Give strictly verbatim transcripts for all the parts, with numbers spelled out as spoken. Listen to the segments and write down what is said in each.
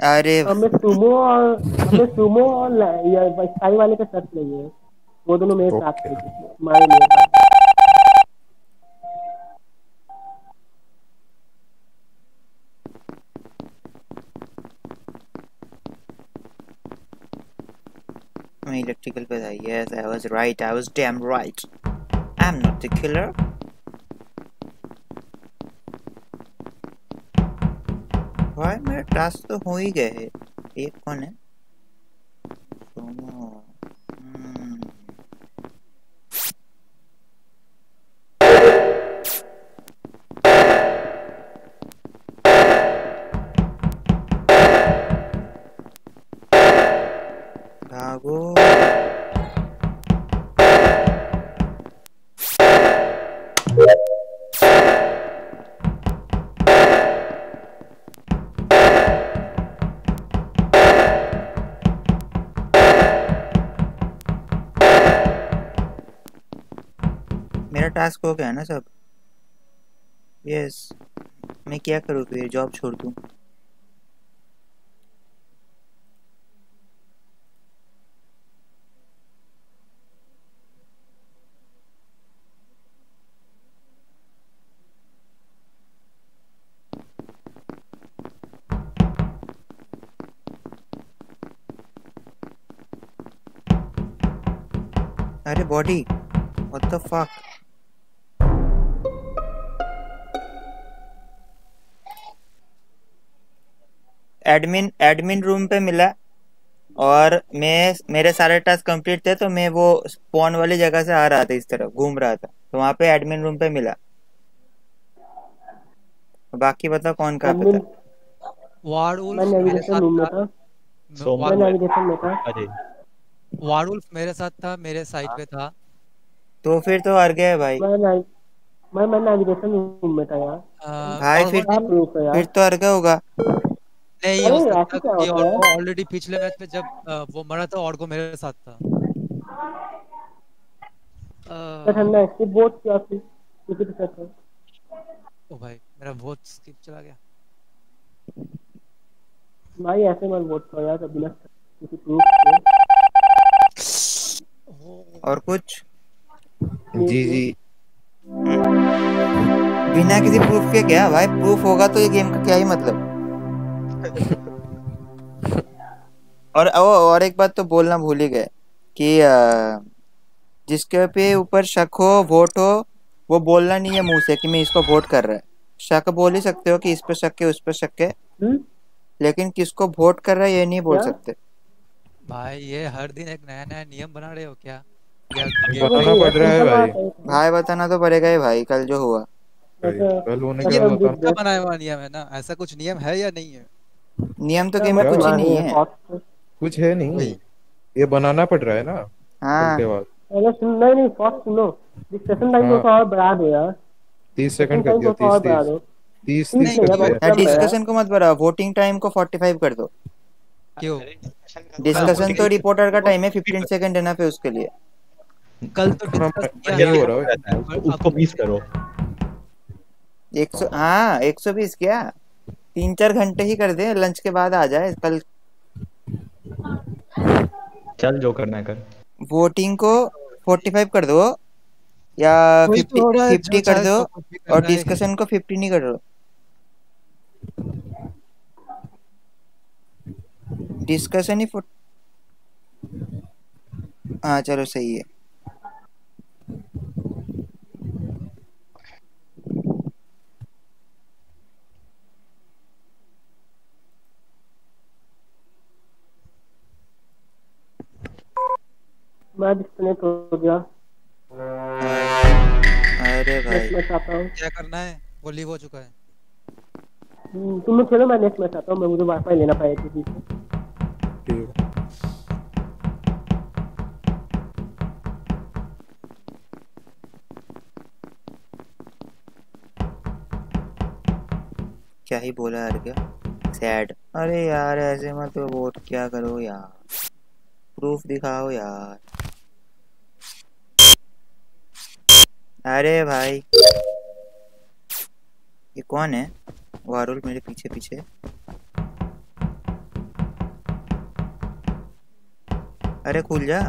अरे हमें सुमो और हमें सुमो और ला- या स्काई वाले का शर्त नहीं है, वो दोनों मेरे साथ ओके थे, मारे मेरे साथ। मैं इलेक्ट्रिकल पे था। Yes I was right, I was damn right, I am not the killer. भाई मेरे टास्क तो हो ही गए हैं। एक कौन है? सुमो। हम्म, भागो। मेरा टास्क हो गया है ना सब? यस। मैं क्या करूँ फिर, जॉब छोड़ दूँ? अरे body, what the fuck. Admin admin room पे मिला और मैं मेरे सारे टास्क कंप्लीट थे, तो मैं वो स्पॉन वाली जगह से आ रहा था, इस तरफ घूम रहा था, तो वहाँ पे एडमिन रूम पे मिला। बाकी बता कौन कहाँ पे था? एडमिन, मैं वार्डवुल्फ मेरे नेविगेशन साथ रूम में था। था, म- मैं वा- सोमू है। नेविगेशन में था। अरे वार्डवुल्फ मेरे साथ था, मेरे साइड पे था। तो फिर तो हार गया भाई। मैं नेवि- मैं मैं नेविगेशन रूम में था यार। अ, भाई और फिर क्या प्रूफ है फिर यार? तो हार गया होगा। नहीं अरे हो सकता ऐसे क्या क्योंकि होता है? ऑर्गो ऑलरेडी पिछले मैच में जब अ, वो मरा था, ऑर्गो मेरे साथ था। सर अ, हमने एक्टिव वोट किया फिर किसी के साथ है। ओ भाई मेरा वोट स्किप चला गया। भाई ऐसे मत वोट करो यार, बिना किसी प्रूफ के। ओ, और कुछ जी जी। बिना किसी प्रूफ के क्या भाई? प्रूफ होगा तो ये गेम का क्या ही मतलब। और ओ, और एक बात तो बोलना भूल ही गए कि अ, जिसके पे ऊपर शक हो, वोट हो, वो बोलना नहीं है मुंह से कि मैं इसको वोट कर रहा है। शक बोल ही सकते हो कि इस पे शक है, उस पे शक है, हम्म? लेकिन किसको वोट कर रहा है ये नहीं बोल क्या? सकते। भाई ये हर दिन एक नया नया नियम बना रहे हो क्या? या गेम वो बनाना नहीं है, पड़ रहा है सिंपल भाई। बात है। भाई बताना तो पड़ेगा ही भाई, कल जो हुआ। भाई जैसे कल होने के ये जैसे बाद हम जीत बताना। का गए, बनाया हुआ नियम है ना? ऐसा कुछ नियम है या नहीं है? नियम तो क्या गेम में मत क्या कुछ ही मारे नहीं है। फॉक्स। कुछ है नहीं, वही। ये बनाना पड़ रहा है ना कल हाँ के बाद। पहले सुन, नहीं नहीं फॉक्स सुनो, डिस्कशन टाइम को हाँ थोड़ा और बढ़ा दो यार। तीस डिस्कशन सेकंड कर टाइम दिया, को थोड़ा तीस और बढ़ा तीस दो। तीस तीस तीस नहीं नहीं कर है, क्यों? बहुत दिया। कम है यार। डिस्कशन को मत बढ़ाओ, वोटिंग टाइम को फोर्टी फाइव कर दो। क्यों? कल डिस्कशन तो वोटिंग रिपोर्टर का टाइम है, फिफ्टीन सेकंड है ना फिर उसके लिए। कल तो हाँ, डिस्कस किया नहीं है हो ये रहा है। रहता है, उसको अब उसको बीस करो। एक सौ हाँ एक सौ बीस क्या, तीन चार घंटे ही कर दे, लंच के बाद आ जाए कल। चल जो करना है कर। वोटिंग को फोर्टी फाइव कर दो या वही फिफ्टी तो हो रहा है, जो फिफ्टी कर चाहे दो, जो कुछ भी कर और रहा है। डिस्कशन को फिफ्टी नहीं कर दो। डिस्कशन ही फोर्टी। हाँ चलो सही है। मैं डिस्कनेक्ट हो गया। अरे नेक्स्ट भाई मैच आता हूँ। क्या करना है? वो लीव हो चुका है। हम्म, तुम लोग खेलो, मैं नेक्स्ट मैच आता हूँ। मैं मुझे वाईफाई लेना पड़ेगा किसी से। ठीक है। क्या ही बोला यार, क्या सैड। अरे यार ऐसे मत वोट क्या करो यार, प्रूफ दिखाओ यार। अरे भाई ये कौन है? वारुल मेरे पीछे पीछे। अरे खुल जा।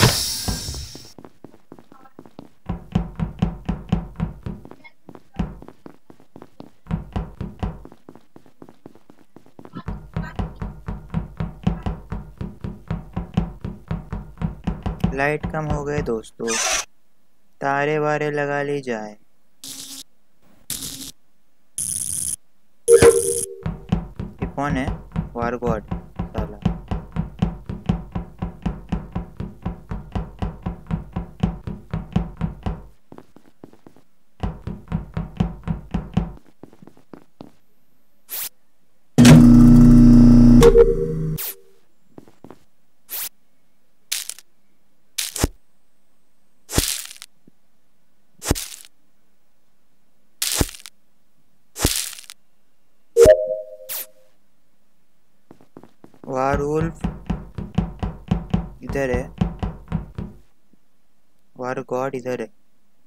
लाइट कम हो गए दोस्तों, तारे वारे लगा ली जाए। ये कौन है? वार गॉड साला। वारवुल्फ इधर है, वार गॉड इधर है।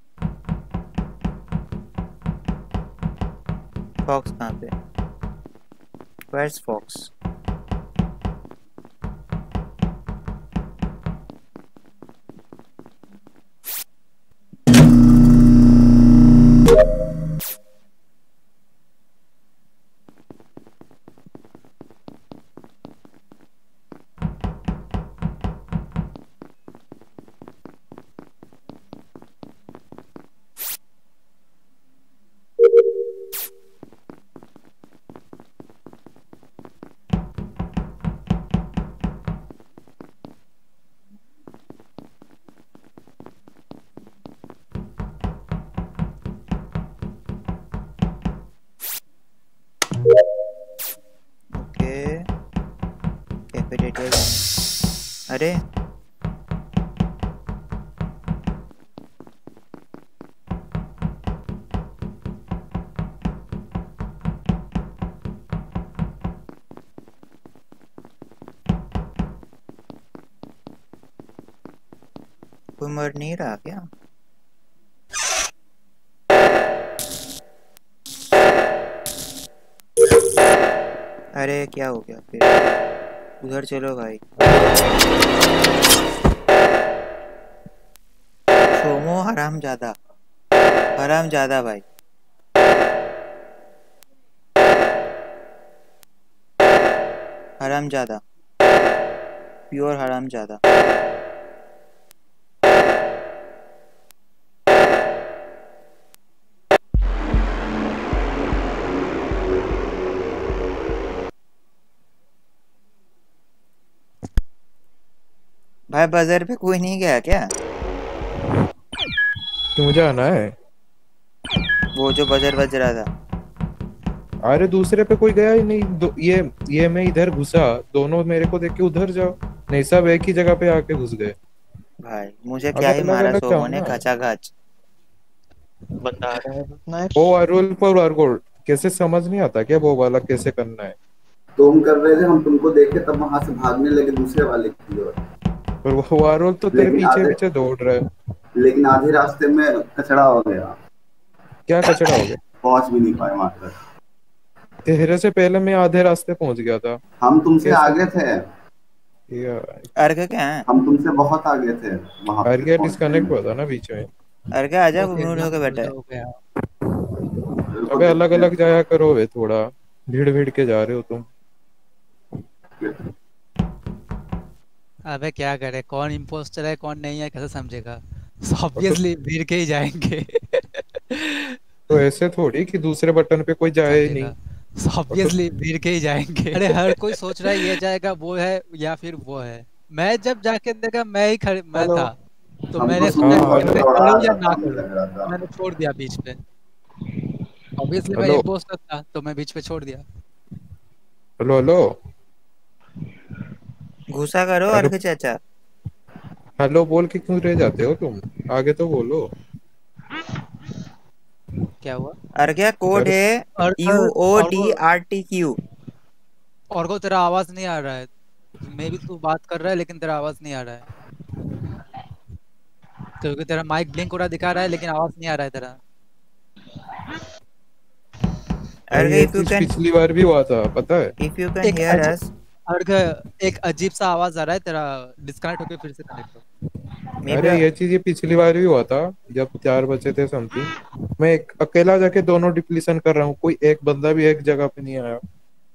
फॉक्स कहाँ पे? Where's fox? Okay, cafeteria. अरे कोई मर नहीं रहा क्या? अरे क्या हो गया फिर? उधर चलो भाई। सोमो हराम ज्यादा, हराम ज्यादा भाई। हराम ज्यादा, प्योर हराम ज्यादा। भाई बाजार पे कोई नहीं गया क्या? क्यों जाना है? वो जो बजर बज रहा था। अरे दूसरे पे कोई गया ही नहीं। दो, ये ये मैं इधर घुसा, दोनों मेरे को देख के उधर जाओ। नहीं, सब एक ही जगह पे आके घुस गए। भाई मुझे क्या ही अलग मारा अलग सोमो जाओ ने, ना। खचा खच। बंदा आ रहा है अपना। वो अरुल पर अरगोल कैसे समझ नहीं आता क्या वो वाला कैसे करना है? तुम कर रहे थे, हम तुमको देखे तब वहां से भागने लगे दूसरे वाले की ओर। पर वो अरुल तो तेरे लेकिन पीछे आधे पीछे दौड़ रहा है। लेकिन आधे रास्ते में कचड़ा हो गया, क्या कचड़ा हो गया? पहुंच भी नहीं पाए वहां तक। तेरे से पहले मैं आधे रास्ते पहुंच गया था। हम तुमसे कैसे? आगे थे, यार, अर्घ क्या है? हम तुमसे बहुत आगे थे वहां पे अर्घ्य पहुंचने डिस्कनेक्ट में। हुआ था ना बीच में। अर्घ आजा, ओके म्यूट होके बैठा है। हो गया। बिल्कुल अबे अलग देखते अलग जाया करो वे, थोड़ा भीड़ भीड़ के जा रहे हो तुम। हैं। अबे क्या करे, कौन इम्पोस्टर है कौन नहीं है कैसे समझेगा? ऑब्वियसली भीड़ के ही जाएंगे। तो ऐसे थोड़ी कि दूसरे बटन पे कोई जाए ही नहीं। समझेगा, ऑब्वियसली भीड़ के ही जाएंगे। अरे हर कोई सोच रहा है ये जाएगा वो है या फिर वो है। मैं जब जाके देखा मैं ही खड़े मैं हेलो। था, तो हमको मैंने सुनने सोचा हाँ, बहुत कि मैं दौड़ा करूँ या रहा ना था, हमें करूँ, लग रहा तो था। मैंने छोड़ दिया बीच पे। ऑब्वियसली मैं हेलो इम्पोस्टर था तो मैं बीच पे छोड़ दिया। हेलो हेलो घुसा करो हेलो अर्घ चाचा। हेलो बोल के क्यों रह जाते हो तुम? आगे तो बोलो। क्या हुआ? अर्घ कोड अरे है और यू ओ और डी को आर टी क्यू। और को तेरा आवाज नहीं आ रहा है। मे भी तू बात कर रहा है लेकिन तेरा आवाज नहीं आ रहा है, क्योंकि तेरा माइक ब्लिंक हो रहा दिखा रहा है लेकिन आवाज नहीं आ रहा है तेरा। अर्घ ये इफ यू चीज कैन पिछली बार भी हुआ था पता है। इफ यू कैन एक हियर अजीब अस अर्घ, एक अजीब सा आवाज आ रहा है तेरा, डिस्कनेक्ट होके फिर से कनेक्ट हो। मे अरे बी ये चीज ये पिछली बार भी हुआ था, जब चार बचे थे समथिंग, मैं एक अकेला जाके दोनों डिप्लीशन कर रहा हूँ, कोई एक बंदा भी एक जगह पे नहीं आया।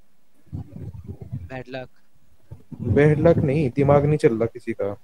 Bad luck. बेड लक नहीं, दिमाग नहीं चल रहा किसी का।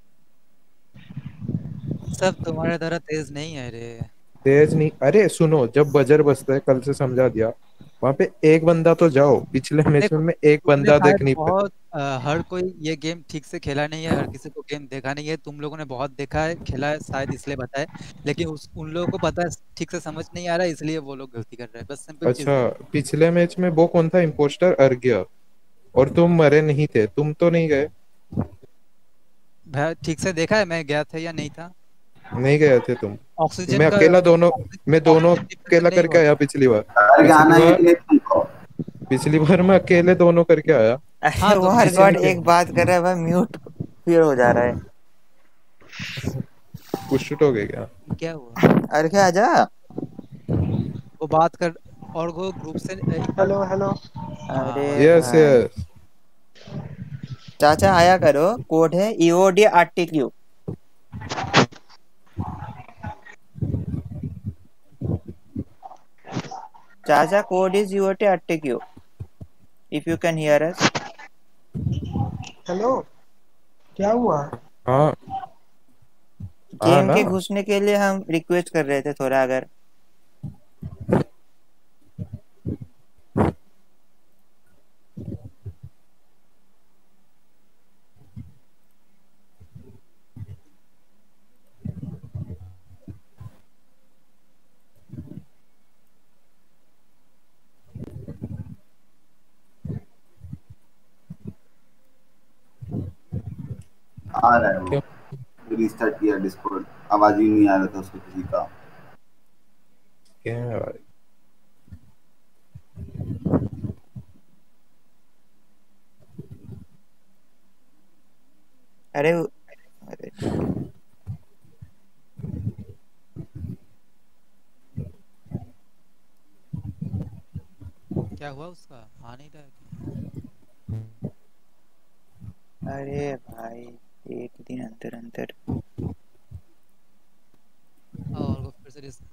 सब तुम्हारे तरह तेज नहीं है रे। तेज नहीं, अरे सुनो, जब बजर बजता है, कल से समझा दिया, वहां पे एक बंदा तो जाओ। पिछले मैच में देखो, मैं एक तुमने बंदा देख शायद नहीं पाया। बहुत अ, हर कोई ये गेम ठीक से खेला नहीं है, हर किसी को गेम देखा नहीं है। तुम लोगों ने बहुत देखा है, खेला है, शायद इसलिए बताए। लेकिन उस उन लोगों को पता है, ठीक से समझ नहीं आ रहा है, इसलिए वो लोग गलती कर रहे हैं, बस सिंपल चीज अच्छा, है। पिछले मैच में वो कौन था इम्पोस्टर? अर्घ्य। और तुम मरे नहीं थे, तुम तो नहीं गए। भाई ठीक से देखा है मैं गया था या नहीं था? नहीं गए थे तुम। ऑक्सीजन मैं का अकेला दोनों मैं दोनों ऑक्सीजन डिप्रेशन अकेला नहीं करके हुआ आया था। पिछली बार। अर्घ पिछली आना है कि बार नहीं तुमको? पिछली बार मैं अकेले दोनों करके आया। अरे हाँ वो तुमने हर किसी ने गॉड क्या, एक बात कर रहा है भाई, म्यूट फिर हो जा रहा है। कुछ हो गया क्या? क्या हुआ? अरे क्या आजा। वो बात कर, और वो ग्रुप से ए, हेलो हेलो। अरे हाँ। यस भाई यस। चाचा आया करो, कोड है ईओडी आरटीक्यू। चाचा code is EOD RTQ, if you can hear us. Hello, क्या हुआ? हाँ हाँ गेम ना। के घुसने के लिए हम रिक्वेस्ट कर रहे थे थोड़ा, अगर आ रहा है वो। क्या? रिस्टार्ट किया डिस्कॉर्ड, आवाज ही नहीं आ रहा था उसको किसी का। क्या है भाई? अरे अरे क्या हुआ उसका, आ नहीं रहा है क्या? अरे भाई, एक दिन अंतर अंतर। हाँ, और वो फिर से रिस-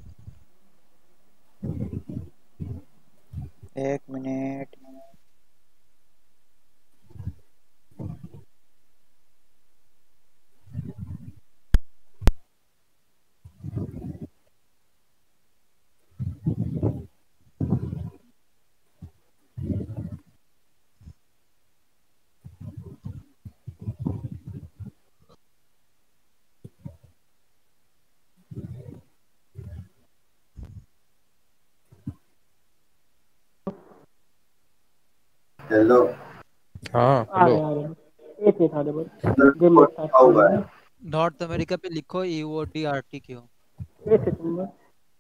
एक मिनट। हेलो। हाँ आ हेलो। रहे आ रहे एक मिनट आ रहे बस। गेम में डिस्कॉर्ड स्टार्ट लिखा हुआ करना है। है। नॉर्थ अमेरिका पे लिखो U O D R T Q. एक सेकंड बस।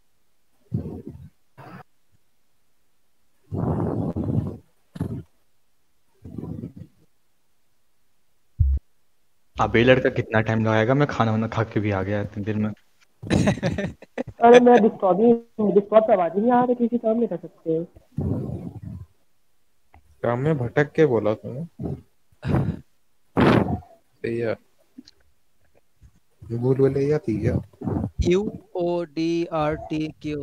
अबे लड़का कितना टाइम लगाएगा? मैं खाना वाना खा के भी आ गया इतनी देर में। अरे मैं डिस्कॉर्ड ही डिस्कॉर्ड पे आवाज ही नहीं आ रही, किसी काम नहीं कर सकते हैं। काम में भटक के बोला तूने। सही है। भूल भुलैया थी क्या? U O D R T Q.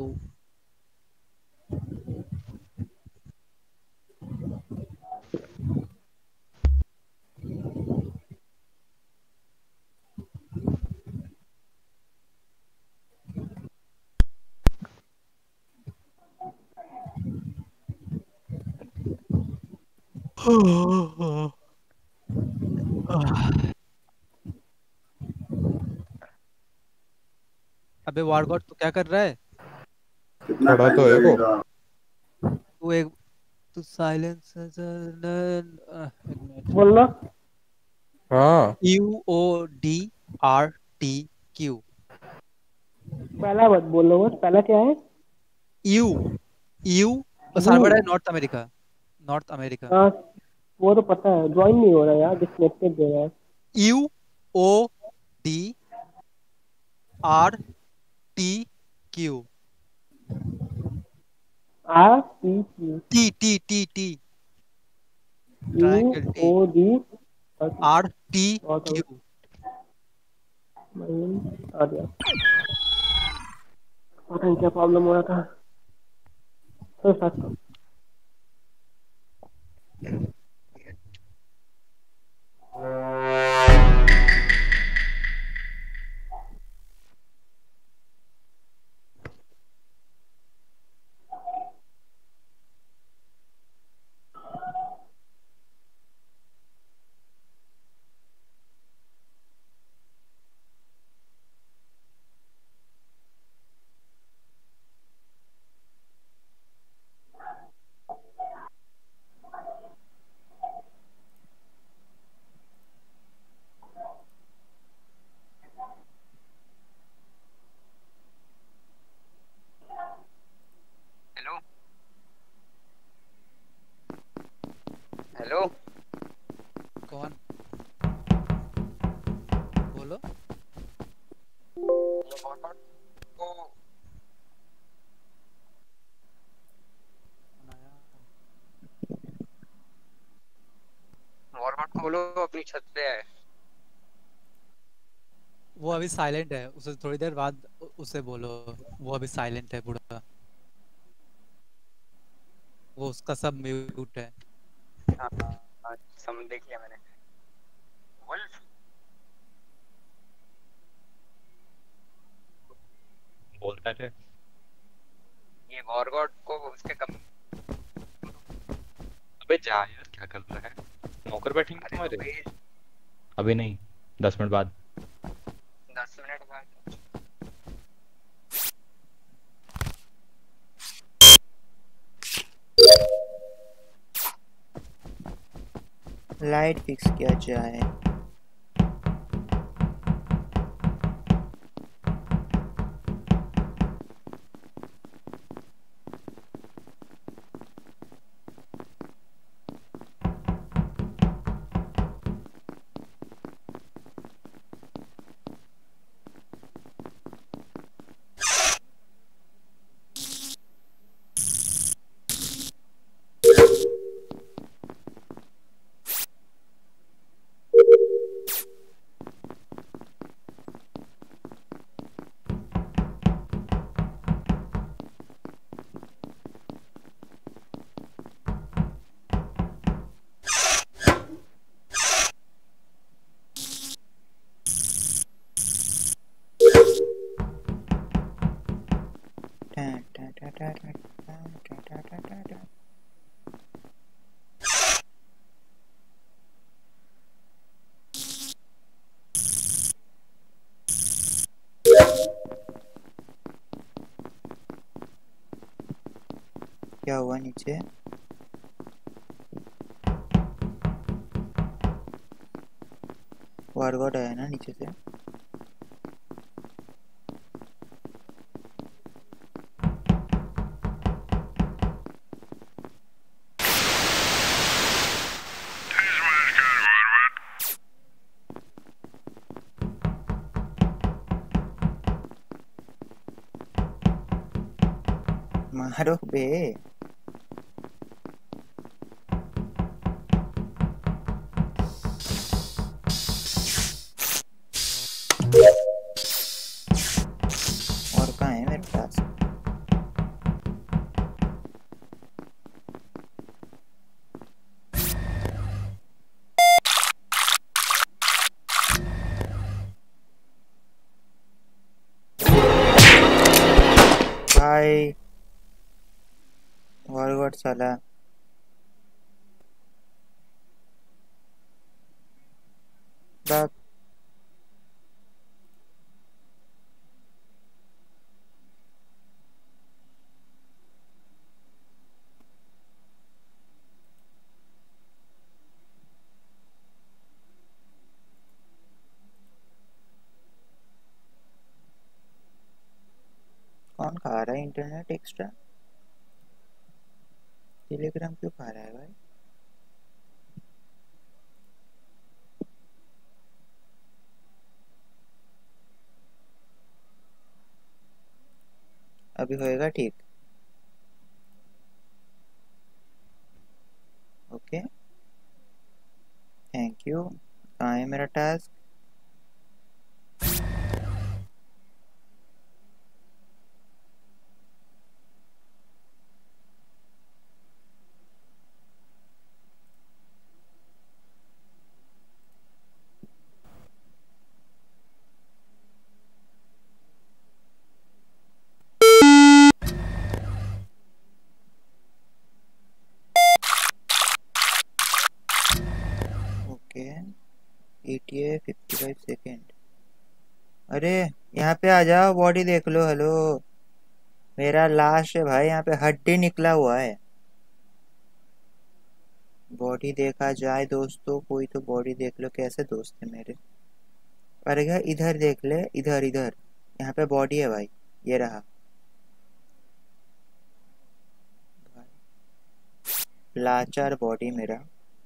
अबे वारगॉट तू क्या कर रहा है? कितना खड़ा टाइम तो है वो। लगेगा? तू एक तू साइलेंस, एक मिनट। बोलना। हाँ। U O D R T Q. पहला मत बोलो, बस पहला क्या है? U U U. सर्वर है नॉर्थ अमेरिका। North America. हाँ, वो तो पता है, ज्वाइन नहीं हो रहा यार, डिस्कनेक्टेड दे रहा है। U O D R T Q. R T Q. T T T T. U triangle T O D R T बहुत हो क्यू। माइन आ गया। पता नहीं क्या प्रॉब्लम हो रहा था। तो स्टार्ट करो। हेलो हेलो कौन? बोलो। ये वॉरगॉड को वॉरगॉड को बोलो अपनी छत पे आए। वो अभी साइलेंट है, उसे थोड़ी देर बाद उ- उसे बोलो। वो अभी साइलेंट है पूरा, वो उसका सब म्यूट है। हाँ हाँ, समझ देख लिया मैंने। वुल्फ बोलता है। ये वॉरगॉड को उसके कम अबे जा यार, क्या कर रहा है? नौकर बैठेंगे अरे तो तुम्हारे? भाई अभी नहीं, दस मिनट बाद। दस मिनट बाद लाइट फिक्स किया जाए। टा टा टा टा टा टा टा टा टा टा। क्या हुआ नीचे? वॉरगॉड आया ना नीचे से? मारो बे। और कहाँ है मेरे पास? भाई वॉरगॉड साला। बाप। कौन खा रहा है इंटरनेट एक्स्ट्रा? टेलीग्राम क्यों खा रहा है भाई? अभी होएगा ठीक? ओके। है मेरा task. Okay E T A fifty five second. अरे यहाँ पे आ जाओ, बॉडी देख लो। हेलो, मेरा लाश है भाई, यहाँ पे हड्डी निकला हुआ है। बॉडी देखा जाए दोस्तों, कोई तो बॉडी देख लो। कैसे दोस्त है मेरे? अरे क्या, इधर देख ले, इधर इधर, यहाँ पे बॉडी है भाई, ये रहा। लाचार बॉडी मेरा।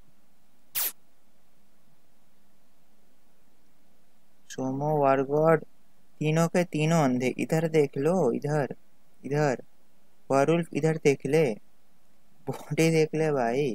सोमो वारगॉड, तीनों के तीनों अंधे। इधर देख लो, इधर इधर। वारुल्फ इधर देख ले, बॉडी देख ले भाई।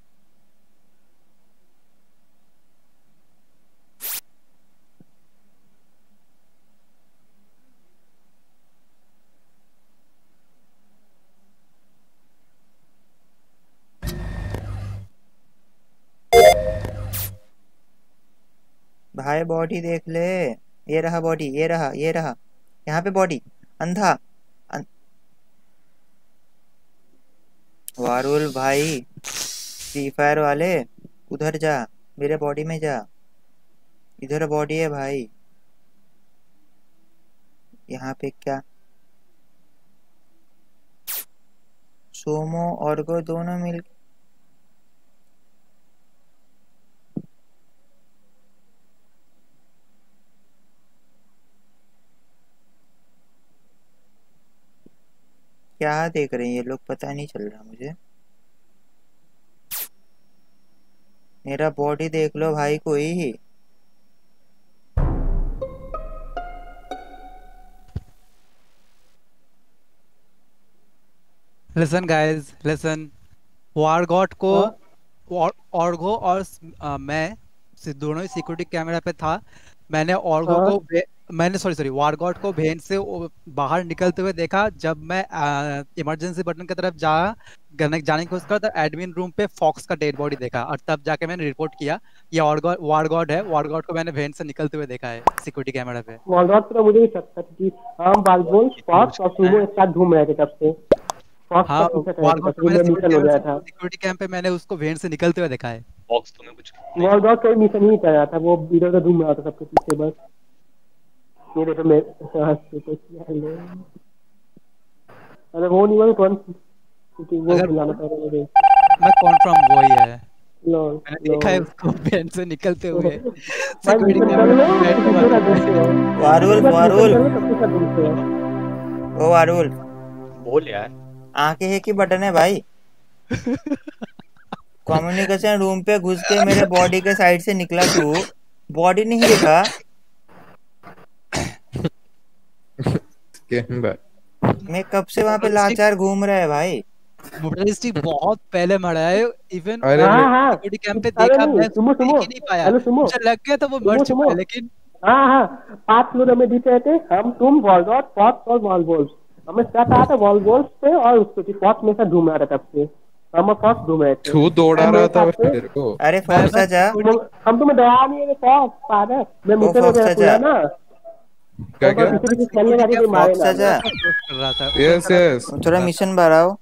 भाई बॉडी देख ले, ये रहा बॉडी, ये रहा, ये रहा। यहाँ पे बॉडी, अंधा अं... वारुल भाई, फ्री फायर वाले, उधर जा, मेरे बॉडी में जा। इधर बॉडी है भाई। यहाँ पे क्या, सोमो और गो दोनों मिल क्या देख रहे हैं ये लोग, पता नहीं चल रहा मुझे। मेरा बॉडी देख लो भाई कोई। Listen guys, listen. वारगॉट को और ऑर्गो और आ, मैं से दोनों ही सिक्योरिटी कैमरा पे था। मैंने ऑर्गो हाँ। को भे- मैंने सॉरी सॉरी वारगॉट को भेन से वो बाहर निकलते हुए देखा। जब मैं इमरजेंसी बटन की तरफ जा जाने जाने की कोशिश करा, तो एडमिन रूम पे फॉक्स का डेड बॉडी देखा, और तब जाके मैंने रिपोर्ट किया ये वारगॉट वारगॉट है। वारगॉट को मैंने भेन से निकलते हुए देखा है सिक्योरिटी कैमरा पे। वॉलडॉट तो मुझे भी शक था कि हम बालबोल फॉक्स और सुमो एक साथ घूम रहे थे तब से। फॉक्स हाँ, का पीछे था, वारगॉट को तब मैंने मिशन हो गया था। सिक्योरिटी कैंप पे मैंने उसको भेन से निकलते हुए देखा है। बॉक्स तुम्हें कुछ वॉलडॉट कोई मिशन नहीं कर रहा था, वो इधर उधर घूम रहा था सबके पीछे बस। ये देखो मैं हेलो, अरे वो नहीं, वो कौन, क्योंकि वो अगर बुलाना पड़ रहा मुझे। मैं कॉन्फर्म वही है, लो मैंने देखा है उसको भेन से निकलते हुए भाई सिक्योरिटी मिशन कर कैमरे लो, पे बैठे सबके हुआ साथ घूमते हो। वारुल सबके साथ वारुल मिशन कर लो, सबके साथ घूमते हो। ओ वारुल, बोल यार। आंखें है कि बटन है भाई? कम्युनिकेशन रूम पे घुस के मेरे बॉडी के साइड से निकला तू, बॉडी नहीं दिखा। कैमरा मैं कब से वहां पे लाचार घूम रहा है भाई। मोटरिस्टिक बहुत पहले मरा है। इवन अरे हाँ मैं- हाँ, सिक्योरिटी कैंप पे अरे देखा, नहीं, मैं सुनो उसको देख सुनो, ही नहीं पाया। हेलो सुनो, मुझे लग गया था वो सुनो, मर चुका सुनो। है, लेकिन हाँ हाँ, पांच फ्लोर में दिख रहे थे हम, तुम, वॉलडॉट, फॉक्स और वॉलवोल्फ। हमें साथ आया था वॉलवोल्फ से, और उसको फॉक्स मेरे साथ घूम रहा था तब से। हम और फॉक्स घूम रहे थे। तू दौड़ा हम रहा एक था साथ थे। मेरे को। अरे मैं फॉक्स बस जा, सिक्योरिटी हम हम तुम्हें दया नहीं है फॉक्स, पागल। मैं मिशन फॉक्स वगैरह जा। पूरा ना, क्या हम क्या पीछे पीछे खेलने लगे, कोई मारे फॉक्स ना। जा, कर रहा था। यस यस थोड़ा मिशन बढ़ाओ।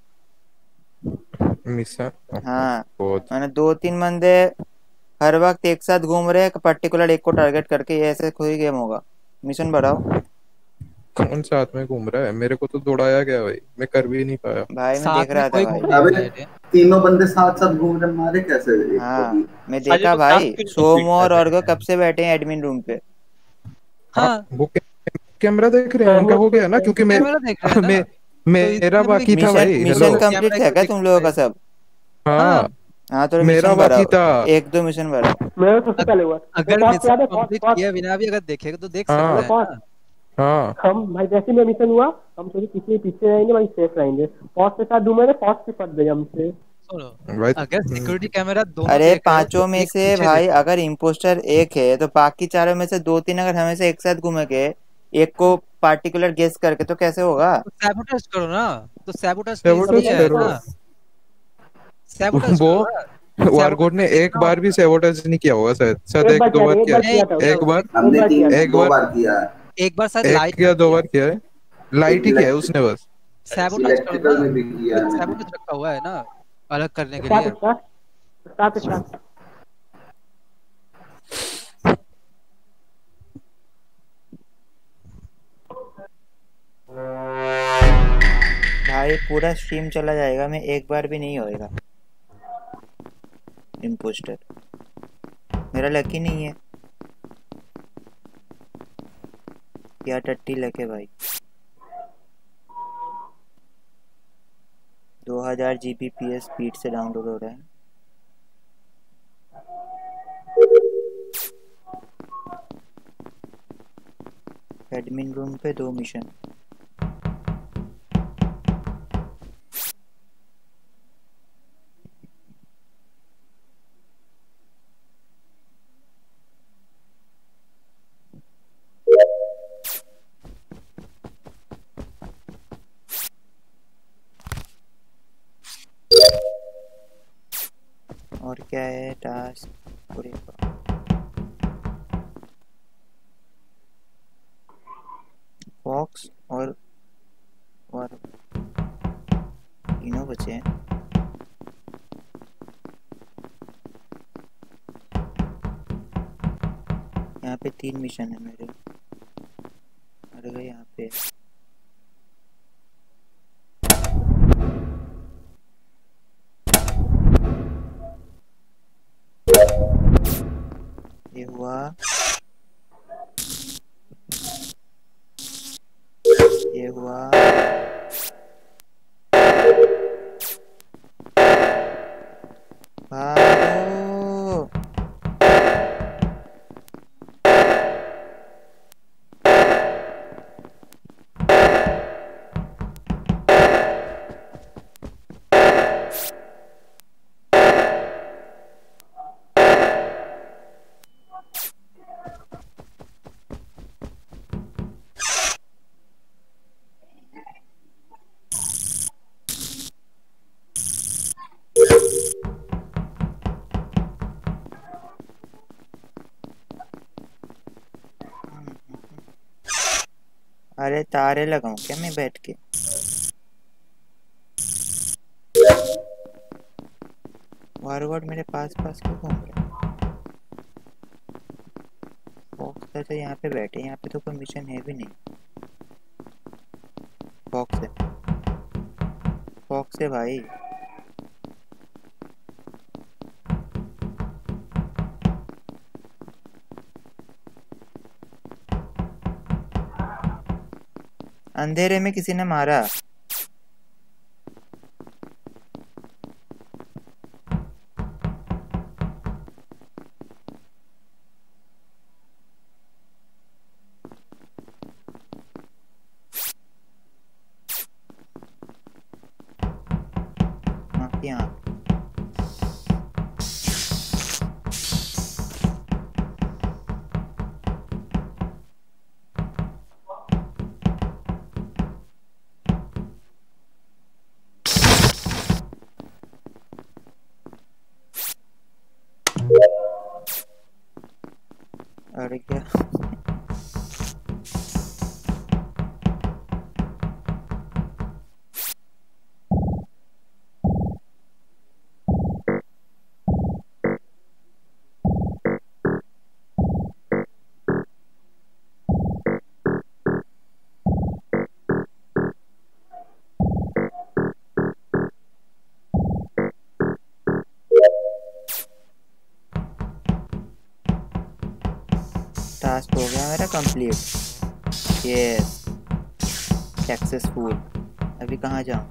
मिशन हाँ, बहुत मैंने दो तीन बंदे हर वक्त एक साथ घूम रहे हैं, पर्टिकुलर एक को टारगेट करके, ये ऐसे कोई गेम होगा। मिशन बढ़ाओ कौन साथ में घूम रहा है? मेरे को तो दौड़ाया गया भाई, मैं कर भी नहीं पाया। भाई। मैं साथ देख में रहा था कोई भाई। घूम नहीं अबे रहा है। तीनों बंदे साथ साथ घूम रहे, मारे कैसे एक को हाँ, भी? मैं साले देखा लोग भाई। साथ क्यों नहीं सोमो और रहते ऑर्गो हैं? कब से बैठे हैं एडमिन रूम पे। हाँ, वो कै- कैमरा देख रहे हैं, उनका हो गया ना, क्योंकि मैं कैमरा देख रहे हैं ना। मैं तो मेरा इसमें बाकी भी था मिशन भाई। मिशन हेलो कंप्लीट कैमरा था क्या को तुम लोगों का दिखता है। सब? हाँ हाँ, तो मेरा मिशन बाकी बढ़ाओ, था। एक दो मिशन बढ़ाओ। मेरा सबसे पहले हुआ। अगर फॉक्स मिशन याद है, फॉक्स कंप्लीट फॉक्स किया बिना भी अगर देखेगा तो देख हाँ। सकते हैं ना। हाँ हम भाई जैसे में मिशन हुआ, हम सोचे किसी पीछे रहेंगे भाई, सेफ रहेंगे। फॉक्स के साथ घूमे थे, फॉक्स से फट गए हमसे। सुनो, भाई अगर हम्म, सिक्योरिटी कैमरा दोनों अरे देख रहे हो तो पांचों में एक से पीछे भाई देखो। अगर इम्पोस्टर एक है तो बाकी चारों में से दो तीन अगर हमेशा एक साथ घूमेंगे एक को पार्टिकुलर गेस करके तो कैसे होगा? तो सैबोटाज करो ना, तो सैबोटाज तो इजीली सेबोटेज है करो। ना, सैबोटाज वो करो ना। वारगोट सैबोटाज ने में एक जितना बार भी सेबोटेज नहीं किया होगा, शायद शायद एक एक बार दो किया था, बार एक किया बार नहीं किया था है, किया एक होगा, बार एक हमने एक बार तीन किया था। एक दो बार बार किया है। एक बार शायद एक लाइट या में दो किया। बार किया है, एक लाइट ही किया है इलेक्ट्रिक उसने बस। सैबोटाज करो ना, इलेक्ट्रिकल में भी किया एक है मैंने। सैबोटाज रखा हुआ है ना अलग करने के स्टार्ट लिए। Start start start. भाई पूरा स्ट्रीम चला जाएगा, मैं एक बार भी नहीं होएगा इम्पोस्टर, मेरा लकी नहीं है। क्या टट्टी लगे भाई। दो हजार G B P S speed से डाउनलोड हो रहा है। एडमिन रूम पे दो मिशन। और क्या है टास्क पूरे फॉक्स और और तीनों बचे हैं। यहाँ पे तीन मिशन है मेरे। अरे यहाँ पे ये हुआ, ये हुआ, भागो। अरे तारे लगाऊं क्या मैं बैठ के? वारगॉड मेरे पास पास क्यों घूम रहा है? फॉक्स तो यहाँ पे बैठे, यहाँ पे तो कोई मिशन है भी नहीं। फॉक्स है, फॉक्स है भाई। अंधेरे में किसी ने मारा। हाँ यहाँ अरे क्या टास्क हो गया मेरा कंप्लीट। Yes successful. अभी कहाँ जाऊँ?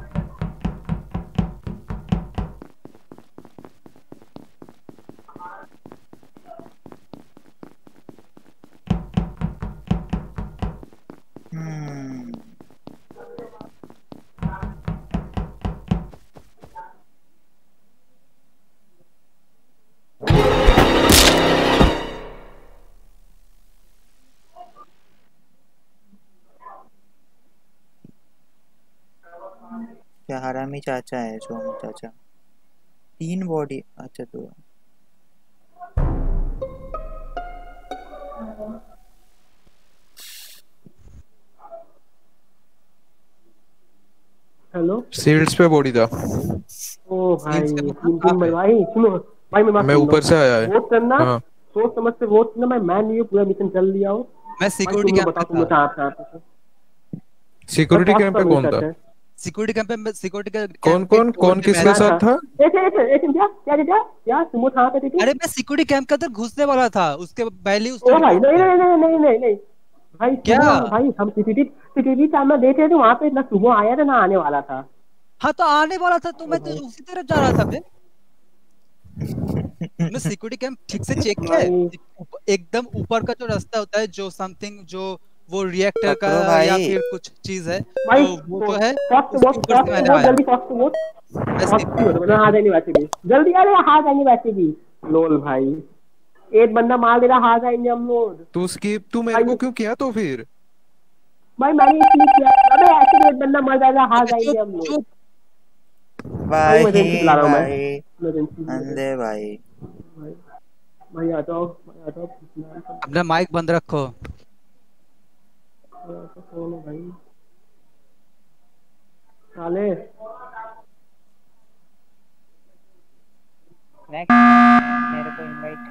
हम्म, क्या हरामी चाचा है सोनू चाचा। तीन बॉडी, अच्छा तो हेलो सील्ड्स पे बॉडी था। ओ भाई सील्स पे तीन कहाँ तीन पे? भाई सुनो भाई मैं बात मैं सुन लो। ऊपर से आया है। वोट करना, हाँ सोच समझ से वोट करना। मैं मैं नहीं हूँ, पूरा मिशन कर लिया हूँ। मैं भाई सिक्योरिटी तुम लोग कैंप पे बताओ तुम था। लोग कहाँ कहाँ पे थे? भाई सिक्योरिटी फॉक्स कैंप का पे मेरे कौन साथ था? है। सिक्योरिटी कैंप पे सिक्योरिटी कौन कैंप के कौन डोर कौन पे मैं किसके क्या था। साथ था? था? एक एक एक एक क्या क्या क्या क्या तुम लोग कहाँ पे थे? अरे मैं सिक्योरिटी कैंप के अंदर घुसने वाला था, उसके पहले ही ओ उसने भाई रिपोर्ट नहीं किया। नहीं नहीं नहीं नहीं नहीं भाई क्या? सुबह भाई हम सीसीटीवी सीसीटीवी कैमरा देख रहे थे, वहां पे ना सुबह आया था ना आने वाला था। हाँ तो आने वाला था, तो ओ मैं तो भाई उसी तरफ जा रहा था बे। तुमने सिक्योरिटी कैंप ठीक से चेक किया है? भाई ऊप- एकदम ऊपर का जो रास्ता होता है, जो समथिंग जो वो रिएक्टर का पकड़ो या भाई। फिर कुछ चीज है, भाई तो वो जो है फॉक्स टू उसके वोट, ऊपर से फॉक्स टू मैंने वोट, आया। जल्दी फॉक्स टू वोट, मैं फॉक्स टू वोट मतलब हार जाएंगे वैसे भी जल्दी। अरे हार जाएंगे वैसे भी। लोल भाई एक बंदा मार दे रहा, हार जाएंगे हम लोग। तू स्किप तू मेरे भाई को क्यों किया तो फिर? भाई मैंने इसलिए किया, अबे ऐसे भी एक बंदा मर जाएगा, हार अबे जाएंगे चुप हम लोग। चुप। भाई इमरजेंसी बुला भाई रहा हूँ मैं, भाई इमरजेंसी अंधे भाई। भाई भाई आ जाओ, भाई आ जाओ अपना माइक बंद रखो। कौन है भाई साले? मेरे को इनवाइट।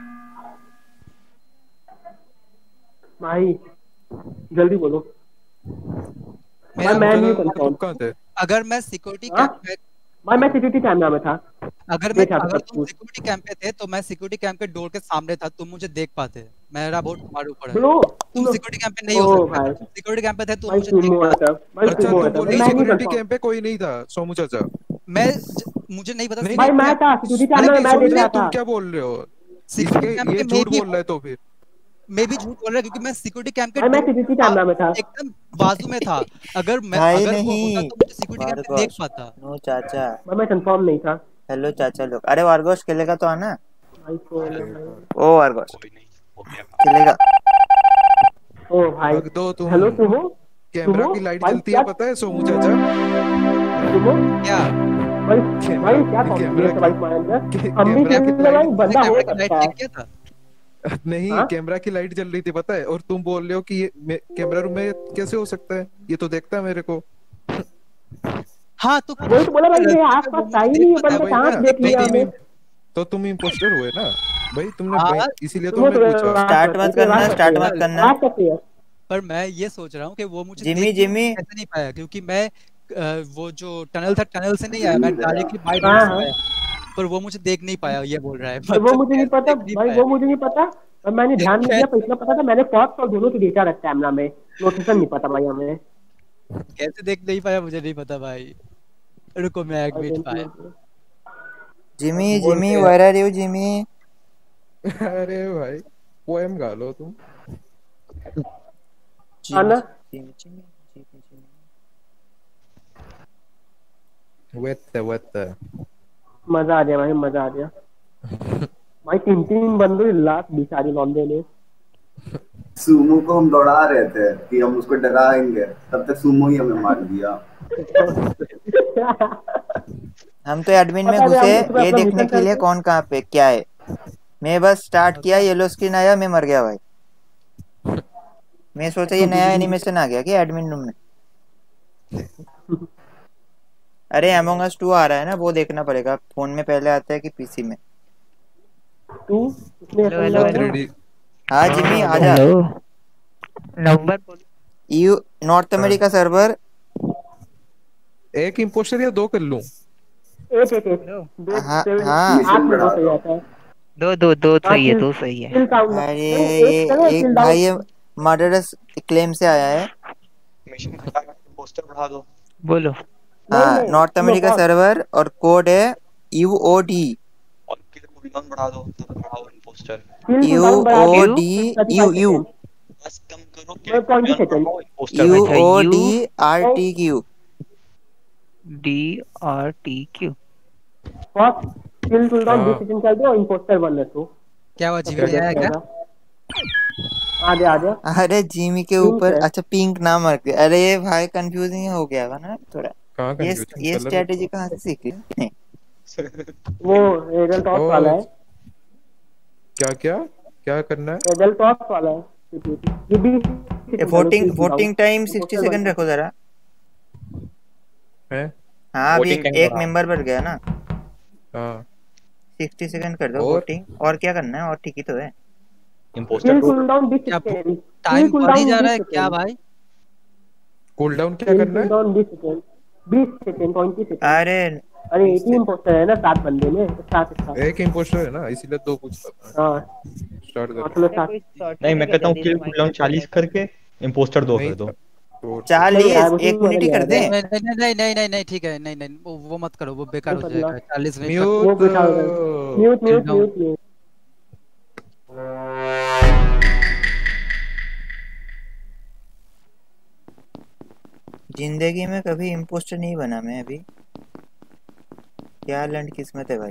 भाई जल्दी बोलो भाई, मेरा मैं नहीं हूँ सोचा था तुम कंफर्म। कहाँ थे? अगर मैं सिक्योरिटी हाँ कैंप में भाई मैं सिक्योरिटी कैमरा में था, अगर मैं देखा था अगर सब तुम कुछ। सिक्योरिटी कैंप पे थे तो मैं सिक्योरिटी कैंप के डोर के सामने था, तुम मुझे देख पाते। मेरा वोट तुम्हारे ऊपर है। ब्रो तुम सुनो, सिक्योरिटी कैंप पे नहीं हो ओ सकते, भाई अगर तुम सिक्योरिटी कैंप पे थे तुम भाई मुझे देख सुनो पाते। ऐसा, भाई और अच्छा जब सुनो तुम तुम ऐसा, बोल मुझे रहे हो मैं नहीं सिक्योरिटी कंफर्म। कैंप पे कोई नहीं था सोमू चाचा? मैं ज, मुझे नहीं पता नहीं भाई नहीं सिक्योरिटी मैं कैंप था सिक्योरिटी नहीं कैमरा में, नहीं मैं सुन देख ले, रहा तुम था। क्या बोल रहे हो? सिक्योरिटी इसके कैंप ये पे मे झूठ भी बोल रहा है तो फिर। मैं भी झूठ बोल रहा है, क्योंकि मैं सिक्योरिटी कैंप के भाई मैं डोर सिक्योरिटी के कैमरा में था। एकदम बाजू में था। अगर मैं भाई अगर वो होता नहीं, तो मुझे सिक्योरिटी कैंप पे देख वारगोश पाता। नो चाचा। भाई मैं कंफर्म नहीं था। हेलो चाचा लोग, अरे वारगोश खेलेगा तो आना। भाई कौन है भाई? ओ वारगोश कोई नहीं, हो गया। खेलेगा। ओ भाई रख दो तुम। हेलो सुमो, कैमरा सुमो की लाइट भाई जलती है क्या पता है सोमू चाचा? सुमो क्या? भाई, कैमरा भाई क्या कैमरा कॉन्फिडेंस है की भाई तुम्हारे अंदर। कै- हम भी कैमरा खेल की रहे लाइट भाई, तुमने बंदा हो कैमरा की लाइट सकता है। चेक किया था? नहीं, हाँ कैमरा की लाइट जल रही थी पता है, और तुम बोल रहे हो कि ये मे- कैमरा रूम में कैसे हो सकता है? ये तो देखता है मेरे को। हाँ तो वही तो बोला भाई, मेरे गलती से आसपास वो था मुझे ही देख नहीं ये पाता हाँ है। बंदा, वही कहाँ ना, से देख तो लिया तुम हमें। इम- तो तुम इम्पोस्टर हुए ना भाई, तुमने हाँ भाई इसीलिए तो सुनो मैं तो पूछा। स्टार्ट मत करना, स्टार्ट मत करना। बात करते हैं। पर मैं ये सोच रहा हूँ कि वो मुझे जिमी देख जिमी कैसे नहीं पाया, क्योंकि मैं अ, वो जो टनल था, टनल से नहीं आया, मैं डायरेक्टली बाय डोर हाँ से हाँ आया। पर वो मुझे देख नहीं पाया, ये बोल रहा है। तो वो मतलब मुझे नहीं कैसे पता देख नहीं भाई, पाया? वो मुझे नहीं पता। और मैंने ध्यान नहीं दिया, पर इतना पता था मैंने फॉक्स और दोनों की डेटा रखा कैमरा में, लोकेशन नहीं पता भाई हमें। कैसे देख नहीं पाया मुझे नहीं पता भाई। रुको मैं एडमिट पाया। जिमी बोल जिमी के वेयर आर यू जिमी। अरे भाई पोएम गा लो तुम। जिमी आना Jimmy Jimmy Jimmy Jimmy. Wait wait मजा आ गया भाई, मजा आ गया भाई। तीन तीन बंदे लाख बिचारी लौंडे ने। सुमो को हम दौड़ा रहे थे कि हम उसको डराएंगे, तब तक सुमो ही हमें मार दिया। हम तो एडमिन में पता नहीं, घुसे हम उसमें ये अपना देखने मिशन के लिए करते। कौन कहाँ पे क्या है। मैं बस स्टार्ट किया, येलो स्क्रीन आया, मैं मर गया भाई। मैं सोचा ये नया एनिमेशन आ गया क्या एडमिन रूम में। अरे अमंग अस टू आ रहा है ना, वो देखना पड़ेगा। फोन में पहले आता है कि पीसी में। तू उसने हेलो ऐसा हेलो हुआ वो है। Hello three D. हाँ जिमी हाँ आजा। हेलो। नंबर बोलो। U North America server. एक इम्पोस्टर या दो कर लूं? एक एक एक हेलो। दो हाँ सेवन हाँ। आठ मिशन में दो बढ़ा सही दो। आता है। दो दो दो हाँ सही है, किल, दो सही है। किल काउंट अरे नहीं, एक ये करे एक किल भाई ये डाउन। मर्डरस क्लेम से आया है। मिशन घटा के पोस्टर बढ़ा दो। बोलो। नहीं हाँ नहीं नॉर्थ सुनो अमेरिका कौन, सर्वर और कोड है यू ओ डी और किल कूलडाउन बढ़ा दो, तब बढ़ाओ पोस्टर। किल यू डाउन बढ़ा ओ दो U D thirty U five U second बस कम करो, किल ट्वेंटी कूलडाउन सेकेंड बढ़ाओ, पोस्टर यू अच्छा O U D R T Q. D R T Q. First kill tool down बीस हाँ second कर दो, इम्पोस्टर बन तो क्या हुआ, सब जीवी क्या? नहीं आया क्या? रहेगा। आ जा आ जा अरे जिमी के पिंक ऊपर है। अच्छा पिंक नाम रख दिया। अरे भाई कंफ्यूजिंग हो गया था ना थोड़ा। कहाँ ये कंफ्यूजन? ये कलर स्ट्रेटेजी बताओ। कहाँ से सीखी नहीं? वो एडल टॉस ओ वाला है, क्या क्या क्या करना है? एडल टॉस वाला है। ये भी ये voting voting time sixty second रखो जरा। है? हाँ अभी Voting एक time एक बढ़ा। मेंबर बढ़ गया ना, हाँ सिक्सटी सेकंड कर दो और वोटिंग। और क्या करना है? और ठीक ही तो है। इम्पोस्टर Skill को cooldown बीस क्या सेकंड, टाइम skill बढ़ ही cooldown जा रहा बीस है क्या सेकंड, भाई? कूल डाउन क्या skill करना है? cooldown बीस सेकंड, बीस सेकंड, बीस सेकंड। अरे अरे एटीन पोस्टर है ना, सात बंदे में सात सात। एक इम्पोस्टर है ना, इसीलिए दो पूछ रहा था। हाँ स्टार्ट हाँ, करो। चलो अरे सात। कोई शॉर्टकट नहीं, है मैं क्या कहता हूँ जल्दी किल से माइक कूलडाउन पे करने चालीस का? करके इम्पोस्टर दो नहीं कर दो। तो चार नहीं लिए यार, मुझे एक मजा यूनिटी नहीं आ कर रहा दें। है। नहीं नहीं नहीं नहीं नहीं नहीं ठीक है, नहीं नहीं वो, वो मत करो, वो बेकार नहीं हो करना, जाएगा। चालीस मिनट तक वो म्यूट। बैठा होगा। Mute chill mute down। Mute mute. जिंदगी में कभी इम्पोस्टर नहीं बना मैं अभी। क्या लंड किस्मत है भाई।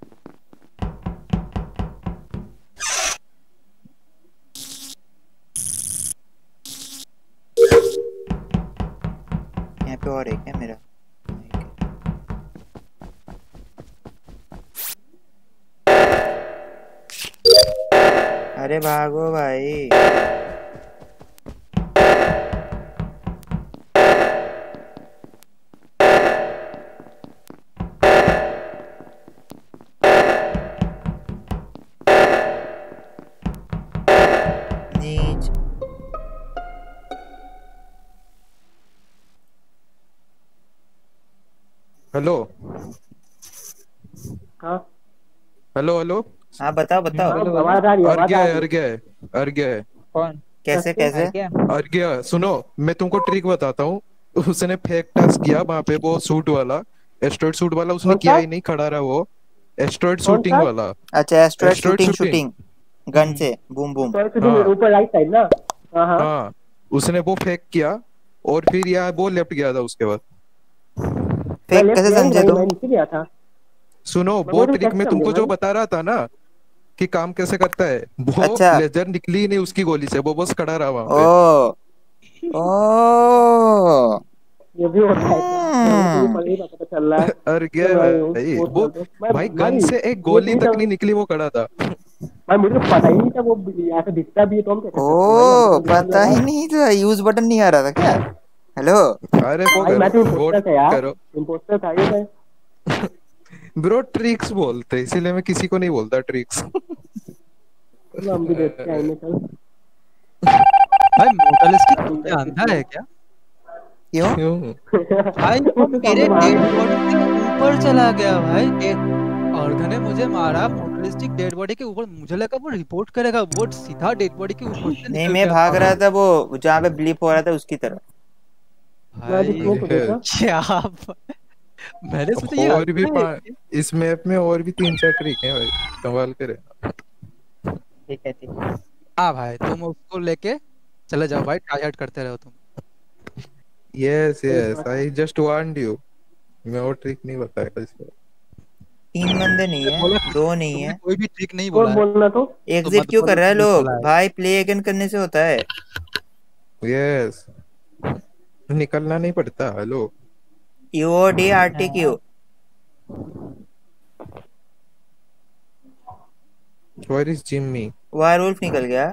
यहाँ पे और एक है मेरा। अरे भागो भाई। नीच। हेलो हाँ हेलो हेलो। हाँ बताओ बताओ। हाँ, आवाज आ रही है, आवाज अर्घ्य आ है रही है। अर्घ्य है अर्घ्य है कौन? कैसे कैसे? कैसे? क्या? अर्घ्य सुनो, मैं तुमको ट्रिक बताता हूँ। उसने फेक टास्क किया वहां पे, वो सूट वाला, एस्ट्रॉइड सूट वाला उसने कौन किया सा? ही नहीं, खड़ा रहा वो। एस्ट्रॉइड कौन शूटिंग सा? वाला। अच्छा asteroid asteroid shooting shooting. Shooting gun से बूम बूम। तो शूटिंग हाँ ऊपर राइट साइड ना। हाँ हाँ। हाँ, उसने वो फेक किया और फिर यार वो लेफ्ट गया था उसके बाद। मैं फेक लेफ्ट कैसे गया ही समझे नहीं, तुम? मैं नीचे गया था। सुनो, मैं वो बोल रही ट्रिक कैसे में समझे तुमको जो भाई? बता रहा था ना कि काम कैसे करता है, वो अच्छा। लेजर निकली ही नहीं उसकी गोली से, वो बस खड़ा रहा वहां पे। ओ ओ ये भी होता है क्या? मैं मुझे भी हम्म। पहले ही पता चल रहा है। अर्घ्य चलो भाई, भाई, पोस्ट वो कर दो। मैं भाई गन भाई से एक ये गोली चीज तक तो नहीं निकली, वो खड़ा था। भाई मुझे तो पता ही नहीं था वो ऐसा दिखता भी है, तो हम क्या कर सकते हैं भाई, हम ओ तो ध्यान पता लगा। ही नहीं था, यूज बटन नहीं आ रहा था क्या? हेलो। अरे वो भाई करो, मैं तो वोट इम्पोस्टर था यार, करो। इम्पोस्टर था ये मैं। ब्रो ट्रिक्स बोलते, इसीलिए मैं किसी को नहीं बोलता ट्रिक्स। चलो हम भी देखते हैं इन्हें, चल। भाई मोटलिस्टिक हम क्या करते अंधा है क्या? क्यों? क्यों? भाई वो उसके मेरे सामने मार डेड दिया। बॉडी के ऊपर चला गया भाई। डेड अर्घ ने मुझे मारा मोटलिस्टिक डेड बॉडी के ऊपर, मुझे लगा वो रिपोर्ट करेगा, वो सीधा डेड बॉडी के ऊपर से नहीं निकल मैं गया भाग था। रहा था वो जहाँ पे ब्लीप हो रहा था उसकी तरफ। मैं भी भाई इसमें तो देखा। क्या मैंने सोचा ये और भी अंधा है पा, क्या? इस मैप में और भी तीन चार ट्रिक हैं भाई, संभाल के रहना। ठीक है ठीक है। हाँ भाई तुम उसको लेके चले जाओ भाई, ट्राई हार्ड करते रहो तुम। यस सही यस, बात है। I just want you. मैं और ट्रिक नहीं बताया इसमें। तीन बंदे नहीं है, बोला दो नहीं तुमने है। कोई भी ट्रिक नहीं और बोला है, बोलना तो तो एग्जिट मत क्यों कर बोलो रहा है तुमने लोग? बोला है। भाई प्ले अगेन करने से होता है। यस, निकलना नहीं पड़ता। Hello U D R T Q. Where is Jimmy? Werewolf निकल गया।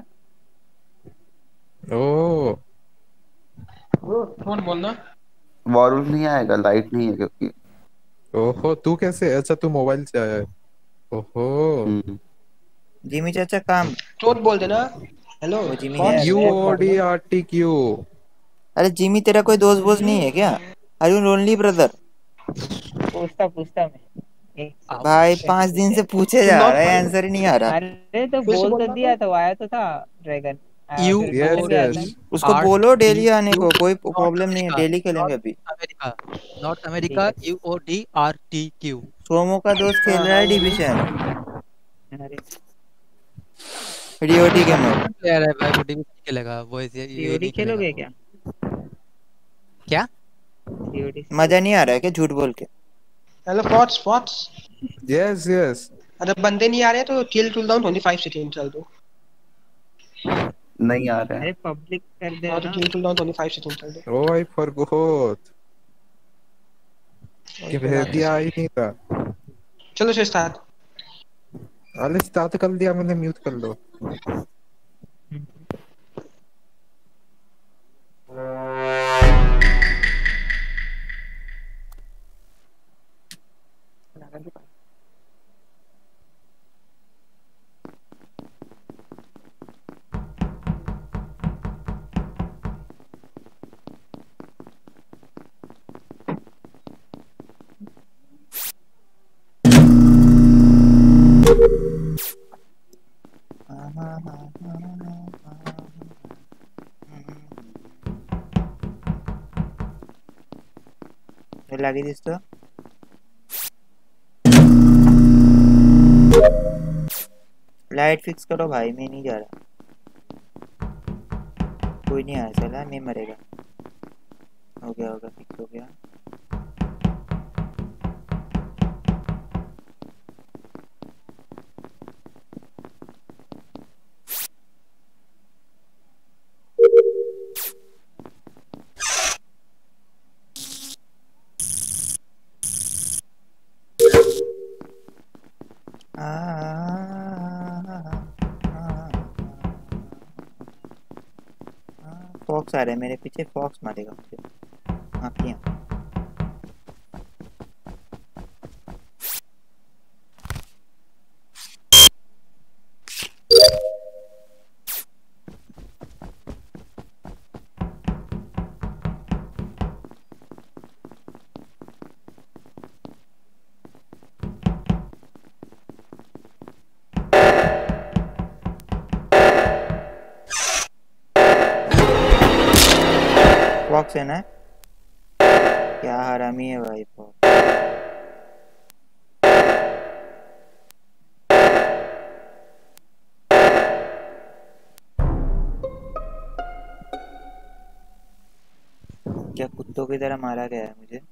ओ कौन बोलना? वॉल्व नहीं आएगा, लाइट नहीं है क्योंकि। ओहो, तू कैसे? अच्छा तू मोबाइल से आया है। ओहो, हम्म। जिमी चाचा काम। चोट बोल देना। हेलो वो जिमी है थॉट्स, यू अरे। चोट ओ मार डी देना। R T Q. अरे जिमी तेरा कोई दोस्त वोस्त नहीं है क्या? Are you lonely brother? पूछता पूछता मैं एक आप भाई सेकंड पांच दिन पूछे। से पूछे सुन जा लो, रहा है, आंसर ही नहीं आ रहा। अरे तो फिर से बोल तो बोलना दिया तो। तो आया तो था ड्रैगन। आ, यू फिर यस क्वेश्चन ओ क्या डी था? यस, उसको आर बोलो टी डेली आने क्यू को, कोई नॉर्थ प्रॉब्लम नहीं है, अमेरिका, डेली खेलेंगे नॉर्थ अभी। अमेरिका, नॉर्थ ठीक अमेरिका, है ठीक U O D R T Q. Somo का दोस्त खेल हाँ रहा हाँ है बोलो। डिविजन। है। अरे डीओटी गेमर। डिवीजन प्लेयर है भाई, वो डिवीजन खेलेगा वो, ये ये सीओडी नहीं खेलेगा खेलोगे वो। क्या? क्या? सीओडी मजा सीओडी। नहीं आ रहा है क्या झूठ बोल के? हेलो फॉट्स फॉट्स। Yes yes. अगर बंदे नहीं आ रहे तो किल टूल डाउन पच्चीस सेकंड चल दो। नहीं आ रहा है। अरे पब्लिक कर दो हाँ तो ना। किल टूल डाउन पच्चीस सेकंड चल दो। Oh I forgot. कि वही तो भेज बात है। दिया ही नहीं था। चलो से स्टार्ट। अरे स्टार्ट कर दिया मैंने, म्यूट कर लो। हाँ हाँ हाँ हाँ हाँ हाँ। ये लगी दिस तो लाइट फिक्स करो भाई, मैं नहीं जा रहा। कोई नहीं आया चला, मैं मरेगा। हो गया होगा, फिक्स हो गया। फॉक्स आ रहा है मेरे पीछे, फॉक्स मारेगा मुझे। हाँ किया। फॉक्स है ना, क्या हरामी है भाई फॉक्स। क्या कुत्तों की तरह मारा गया है मुझे।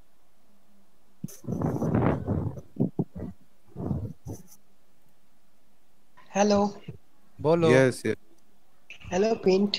हेलो बोलो। Yes yes. Hello pink.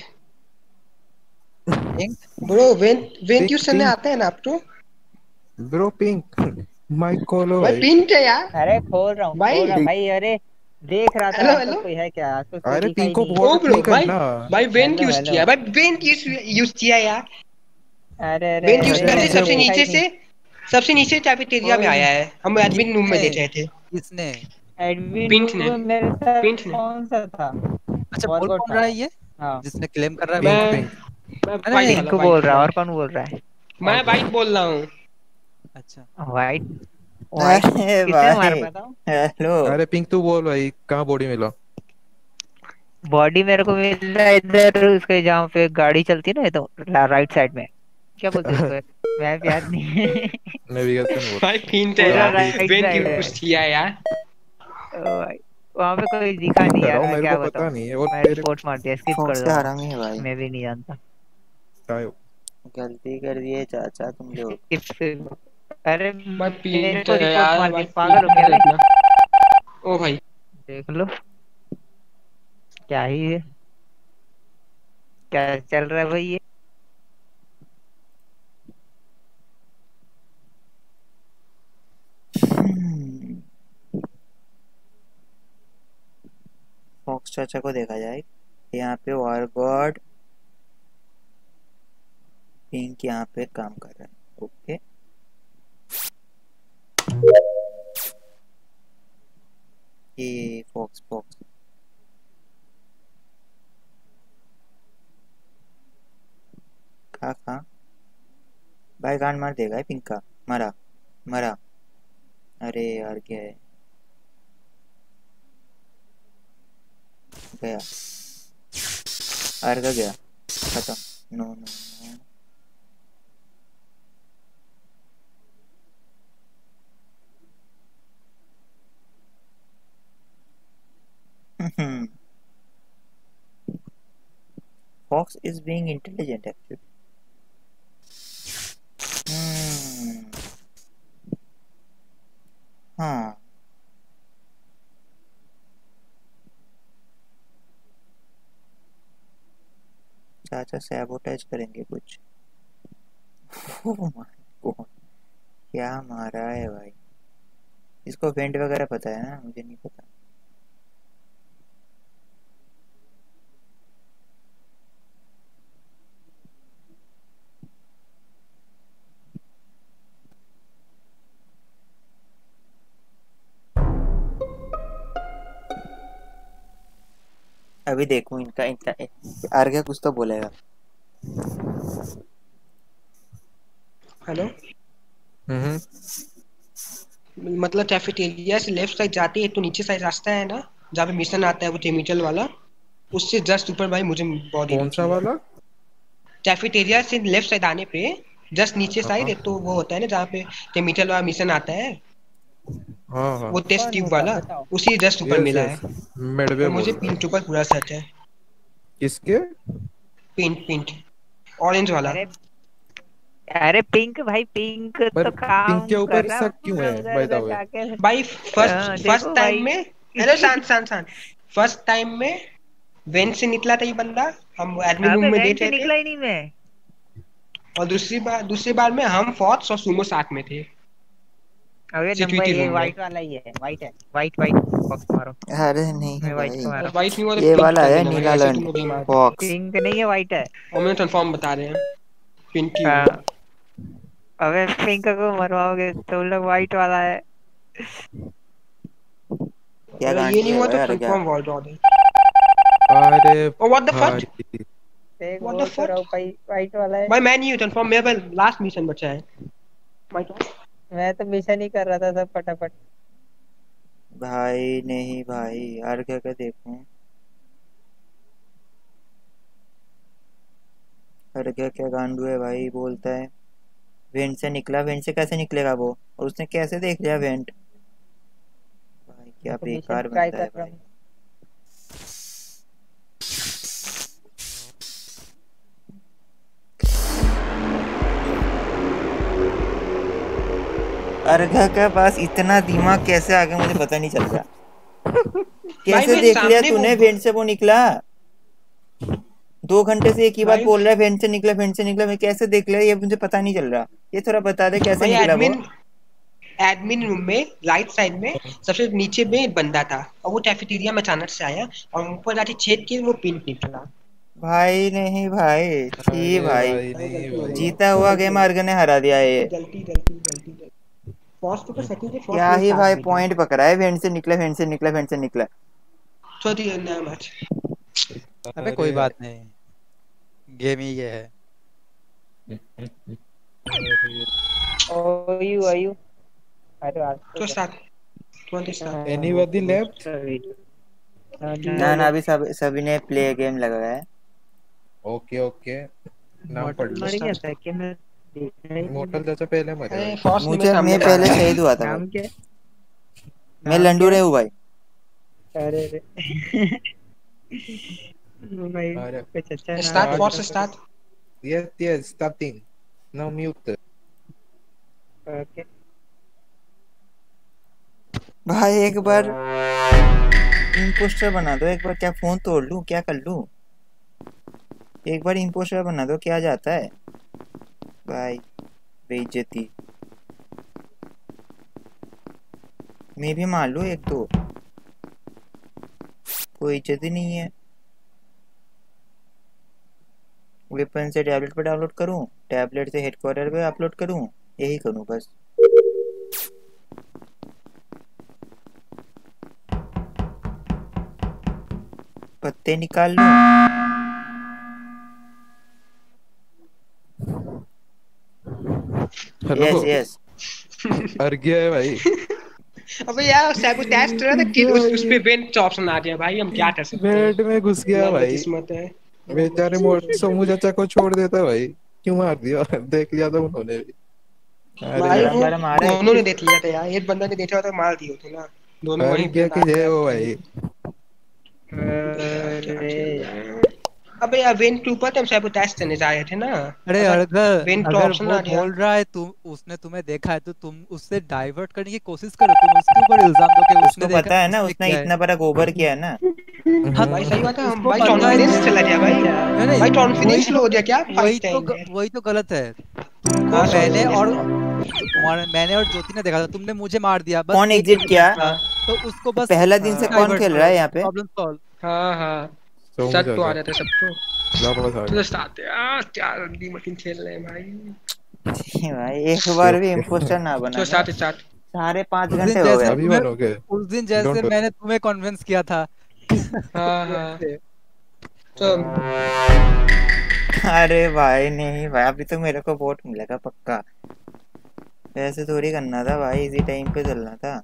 Pink bro when when pink tuition में पिंक आता है ना आप तो? Bro pink. माइक खोलो भाई भाई। पिंट है यार। अरे खोल रहा हूँ खोल रहा भाई हूँ भाई। अरे देख रहा था हेलो आसपास हेलो। कोई है क्या, आसपास कोई अरे दिखा पिंक ही को नहीं। ओ वोट ब्रो नहीं भाई करना। भाई वेंट हेलो यूज हेलो। किया भाई, वेंट यूज यूज किया यार। अरे अरे वेंट यूज अरे अरे करके मुझे मुझे सबसे वो दिखा ही नीचे नहीं। से सबसे नीचे कैफेटेरिया में ओए, आया है, हम एडमिन रूम में किसने देख रहे थे। किसने? एडमिन पिंट रूम ने में मेरे साथ पिंट ने कौन सा था? अच्छा, बोल वॉलकॉट कौन था। रहा है ये हाँ जिसने क्लेम कर रहा है पिंक वोट? मैं पिंक। मैं अरे वाइट नहीं। वाला पिंक बोल वाइट रहा है, वाला और कौन बोल रहा है? मैं और वाइट कौन? बोल रहा हूँ। अच्छा। वाइट? वाइट अरे किसने मारा भाई बताओ? हेलो। अरे पिंक तू बोल भाई, कहाँ बॉडी मिला? बॉडी मेरे को मिल रहा है इधर, उसके जहाँ पे गाड़ी चलती है ना, ये तो राइट साइड में। क्या बोलते हैं उसको यार? मैप याद नहीं है। नेविगेशन बोल। भाई पिंट है पूरा यार, गाड़ी। राइट वेंट साइड यूज है। किया है यार। ओ भाई, वहां पे कोई दिखा ठीक नहीं कर रहा यार, हूँ, मैं मेरे को क्या पता बताऊं। नहीं है और मैं तेरे को रिपोर्ट मार दिया, स्किप कर फॉक्स दो का वहां। हरामी है भाई। मैं भी नहीं जानता। क्या है? गलती कर दिए चाचा तुम लोग। स्किप। अरे भाई मेरे पिंट को है रिपोर्ट यार, मार भाई दिया, पागल पिंट हो मत क्या भाई? देखना। ओ भाई देख लो क्या ही है, क्या चल रहा है भाई ये। हम्म, फॉक्स चाचा को देखा जाए। यहाँ पे वॉर गॉड पिंक यहाँ पे काम कर रहा है। ओके ये फॉक्स फॉक्स कहाँ कहाँ भाई गांड मार देगा ये पिंक का। मरा मरा। अरे यार क्या है, गया अर्घ गया, खत्म। No no no. Fox is being intelligent actually. Hmm. हाँ चाचा सैबोटेज करेंगे कुछ। Oh my God. क्या मारा है भाई? इसको वेंट वगैरह पता है ना, मुझे नहीं पता। अभी देखूं इनका इनका आर्या कुछ तो बोलेगा। हेलो। हम्म मतलब कैफेटेरिया से लेफ्ट साइड जाती है तो नीचे साइड रास्ता है ना, जहाँ पे मिशन आता है वो केमिकल वाला, उससे जस्ट ऊपर भाई मुझे बॉडी कौन सा वाला? कैफेटेरिया से लेफ्ट साइड आने पे जस्ट नीचे साइड हाँ एक तो वो होता है ना जहाँ पे केमिकल वाला मिशन आता है, हाँ हाँ वो टेस्ट ट्यूब वाला, उसी जस्ट ऊपर यस मिला यस है। मेडवे और बोल मुझे रहा है। पिंक ऊपर पूरा सेट है। किसके? पिंक पिंक ऑरेंज वाला। अरे अरे पिंक भाई, पिंक पर तो पिंक के काम ऊपर कर रहा शक क्यों पूरा है उधर बाय द उधर वे? जाके। भाई फर्स्ट हाँ, फर्स्ट देखो टाइम भाई। में, हेलो शांत शांत शांत, फर्स्ट टाइम में वेंट से निकला था ये बंदा, हम एडमिन रूम अबे में वैन देख से रहे थे, निकला ही नहीं मैं। और दूसरी बार दूसरी बार में हम फॉक्स और सुमो साथ में थे अबे नंबर सिक्योरिटी ये रूम में। व्हाइट वाला ही है, व्हाइट है, व्हाइट व्हाइट फॉक्स मारो। अरे नहीं मैं व्हाइट भाई, को मारा। व्हाइट नहीं हुआ तो ये पिंक वाला कर है देना भाई, नीला ऐसे लैंड तुम लोग ही मार। फॉक्स। पिंक नहीं है, व्हाइट है। और मैं कंफर्म बता रहे हैं पिंक ही हाँ। होगा। अबे पिंक को मरवाओगे तो उन लोग व्हाइट वाला है। क्या अगर गांड ये की नहीं है हुआ भाई तो अरे क्या? Confirm vault order. अरे ओ व्हाट द फक, भाई देख व्हाट द बोल तो फक रहा हूँ भाई, व्हाइट वाला है। भाई, मैं नहीं हूं कंफर्म, मेरा लास्ट मिशन बचा है। माय गॉड मैं तो मिशन ही कर रहा था सब फटाफट। भाई नहीं भाई, अर्घ्य का देखूं। अर्घ्य क्या गांडू है भाई, बोलता है वेंट से निकला। वेंट से कैसे निकलेगा वो? और उसने कैसे देख लिया वेंट? भाई क्या तो मिशन बेकार ट्राई बंदा कर है रहा भाई। हूँ। अर्घ्य के पास इतना दिमाग कैसे आ गया मुझे पता नहीं चल रहा। कैसे मेरे देख लिया सामने तूने वो- वेंट से वो निकला? दो घंटे से एक ही बात भाई- बोल रहा है, वेंट से निकला वेंट से निकला। मैं कैसे देख लिया ये मुझे पता नहीं चल रहा। ये थोड़ा बता दे कैसे भाई निकला वो? एडमिन एडमिन रूम में राइट साइड में सबसे नीचे में एक बंदा था, और वो कैफेटेरिया में अचानक से आया और ऊपर जाके छेद के वो पिंक निकला। भाई नहीं भाई, छी अरे भाई। भाई नहीं भाई जीता हुआ गेम अर्घ्य ने हरा दिया ये। गलती गलती गलती गलती फर्स्ट तो सेकंड के फर्स्ट क्या में ही साथ भाई में थे। पॉइंट पकड़ा है, वेंट से निकला वेंट से निकला वेंट से निकला। सॉरी ना मैच। अबे कोई बात नहीं, गेम ही ये है। Oh you are you. अरे आज तो start twenty start. Anybody left? ना ना अभी सब सभी ने प्ले गेम लगाया है। ओके ओके नाम पढ़ लो। मर गया था क्या? मैं देखा ही नहीं। मोटल चाचा पहले मरे अरे भाई। फर्स्ट में मुझे सामने मैं था। पहले शहीद हुआ था नाम भाई। क्या है? मैं नाम लंडू क्या रे है? हूँ भाई। अरे अरे भाई अरे कुछ अच्छा नाम स्टार्ट है। First start. Yes, yes, starting. Now mute. Okay भाई एक बार इम्पोस्टर बना दो, एक बार क्या फोन तोड़ लूं, क्या कर लूं? एक बार इम्पोस्टर बना दो, क्या जाता है भाई? बेइज्जती। मैं भी मार लूं एक दो, कोई इज्जत ही नहीं है। वेपन से टैबलेट पे डाउनलोड करूं, टैबलेट से हेडक्वार्टर पे अपलोड करूं, यही करूं बस। पत्ते निकाल लूं। Hello yes yes. अर्घ्य है भाई। अबे यार सैबोटेज कर रहा था कि उस उस पे वेंट ऑप्शन आ गया भाई, हम क्या कर सकते हैं। बेड में घुस गया अल्लाह की भाई। किस्मत है। बेचारे मोट सोमू चाचा को छोड़ देता भाई, क्यों मार दिया? देख लिया था उन्होंने भी। अरे भाई गरम वो गरम आ रहा है। दोनों ने देख लिया था यार, एक बंदा ने देखा था मार दिए थे ना, दोनों वहीं पे अर्घ्य की जय हो भाई। अरे अबे यार वेंट के ऊपर तो हम सैबोटेज करने जा रहे थे ना। अरे अगर अगर वेंट अगर ऑप्शन वो आ गया। बोल रहा है तुम उसने तुम्हें देखा है तो तुम उससे डाइवर्ट करने की कोशिश करो, तुम उसके ऊपर इल्जाम दो कि उसने उसको देखा पता है ना, उसने उसने किया है। इतना बड़ा गोबर किया है ना। हाँ भाई सही बात है, हम उसको भाई पता है कॉन्फिडेंस जैसे- चला गया भाई। नहीं नहीं भाई वही कॉन्फिडेंस तो लो हो गया क्या वही फाइट तो टाइम ग- में। वही तो गलत है। तुमको हाँ, sorry, मैंने sorry, और sorry। तुम्हारे मैंने और ज्योति ने देखा था, तुमने मुझे मार दिया बस। कौन एक एग्जिट evidence किया? था, तो उसको बस पहला दिन से कौन खेल रहा है यहाँ पे? Problem solve. हाँ हाँ सोमू सब तो आ चाचा रहे थे सब तो। वापस आ तो गया। स्टार्ट यार क्या रंडी मशीन खेल रहे हैं भाई। भाई एक बार भी इम्पोस्टर ना बना। तो स्टार्ट स्टार्ट। साढ़े पाँच उस दिन घंटे हो जैसे गए। अभी तुम्हें बनोगे? उस दिन जैसे Don't worry. मैंने तुम्हें कन्विंस किया था। हाँ हाँ तो अरे भाई नहीं भाई, अभी तो मेरे को वोट मिलेगा पक्का। ऐसे थोड़ी करना था भाई, इसी टाइम पे चलना था।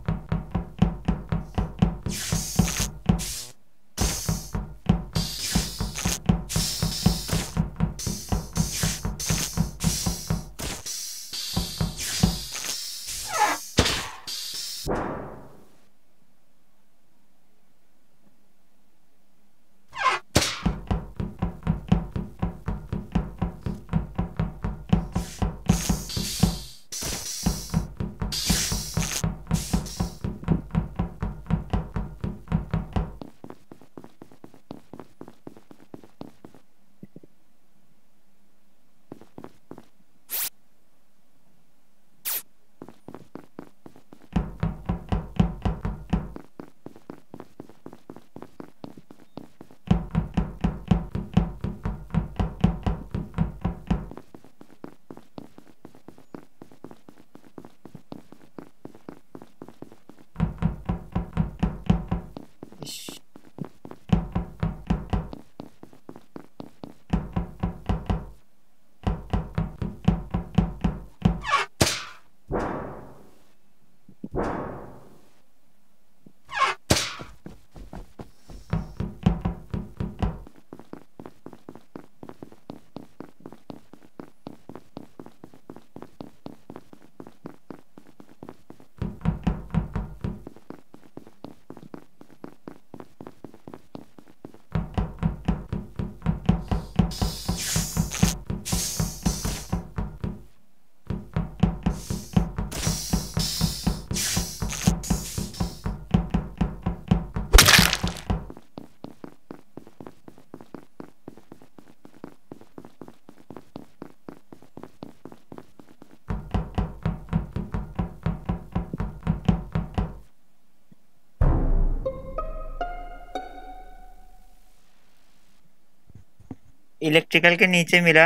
इलेक्ट्रिकल के नीचे मिला।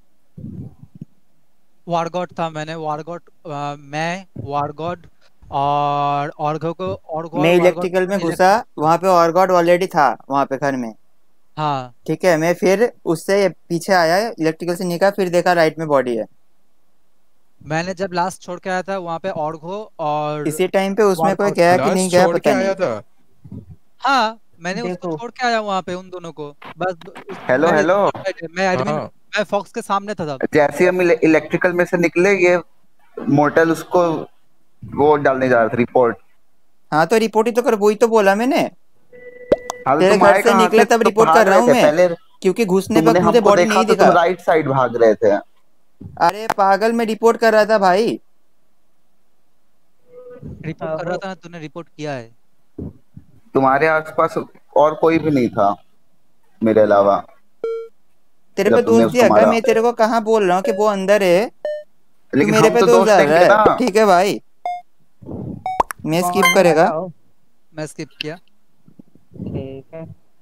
वारगॉड था, मैंने वारगॉड अ, मैं वारगॉड और ऑर्घो को ऑर्घो मैं और वारगॉड इलेक्ट्रिकल में को घुसा, वहां पे ऑर्गॉड ऑलरेडी था वहां पे घर में। हाँ ठीक है, मैं फिर उससे पीछे आया, इलेक्ट्रिकल से निकला, फिर देखा राइट में बॉडी है। मैंने जब लास्ट छोड़ के आया था वहां पे ऑर्घो और इसी टाइम पे उसमें कोई वारगॉड गया था। कि नहीं लास्ट गया छोड़ के पता आया नहीं। था। हाँ मैंने उसको देखो छोड़ के आया वहां पे उन दोनों को बस उस- हेलो मैं हेलो मैं एडमिन हाँ मैं फॉक्स के सामने था तब। जैसे हम इले- इलेक्ट्रिकल में से निकले, ये मोर्टल उसको वो डालने जा रहा था रिपोर्ट। हाँ तो रिपोर्ट ही तो कर, वही तो बोला मैंने। हाँ तो तेरे तुम घर आए से कहाँ निकला से? तब तो रिपोर्ट भाग कर रहा रहे हूँ थे मैं, पहले। क्योंकि घुसने तुमने वक्त मुझे हमको बॉडी देखा नहीं तो दिखा। तुम राइट साइड भाग रहे थे। अरे पागल, मैं रिपोर्ट कर रहा था भाई। रिपोर्ट कर रहा था ना, तूने रिपोर्ट किया है। तुम्हारे आसपास और कोई भी नहीं था मेरे अलावा तेरे पे जब तुमने दोष उसको दिया क्या? मारा। मैं तेरे को कहाँ बोल रहा हूँ कि वो अंदर है, तू लेकिन मेरे हम पे तो दोष दोष डाल देंगे रहा ना। है। ठीक है भाई, मैं स्किप करेगा। मैं स्किप किया। ठीक है।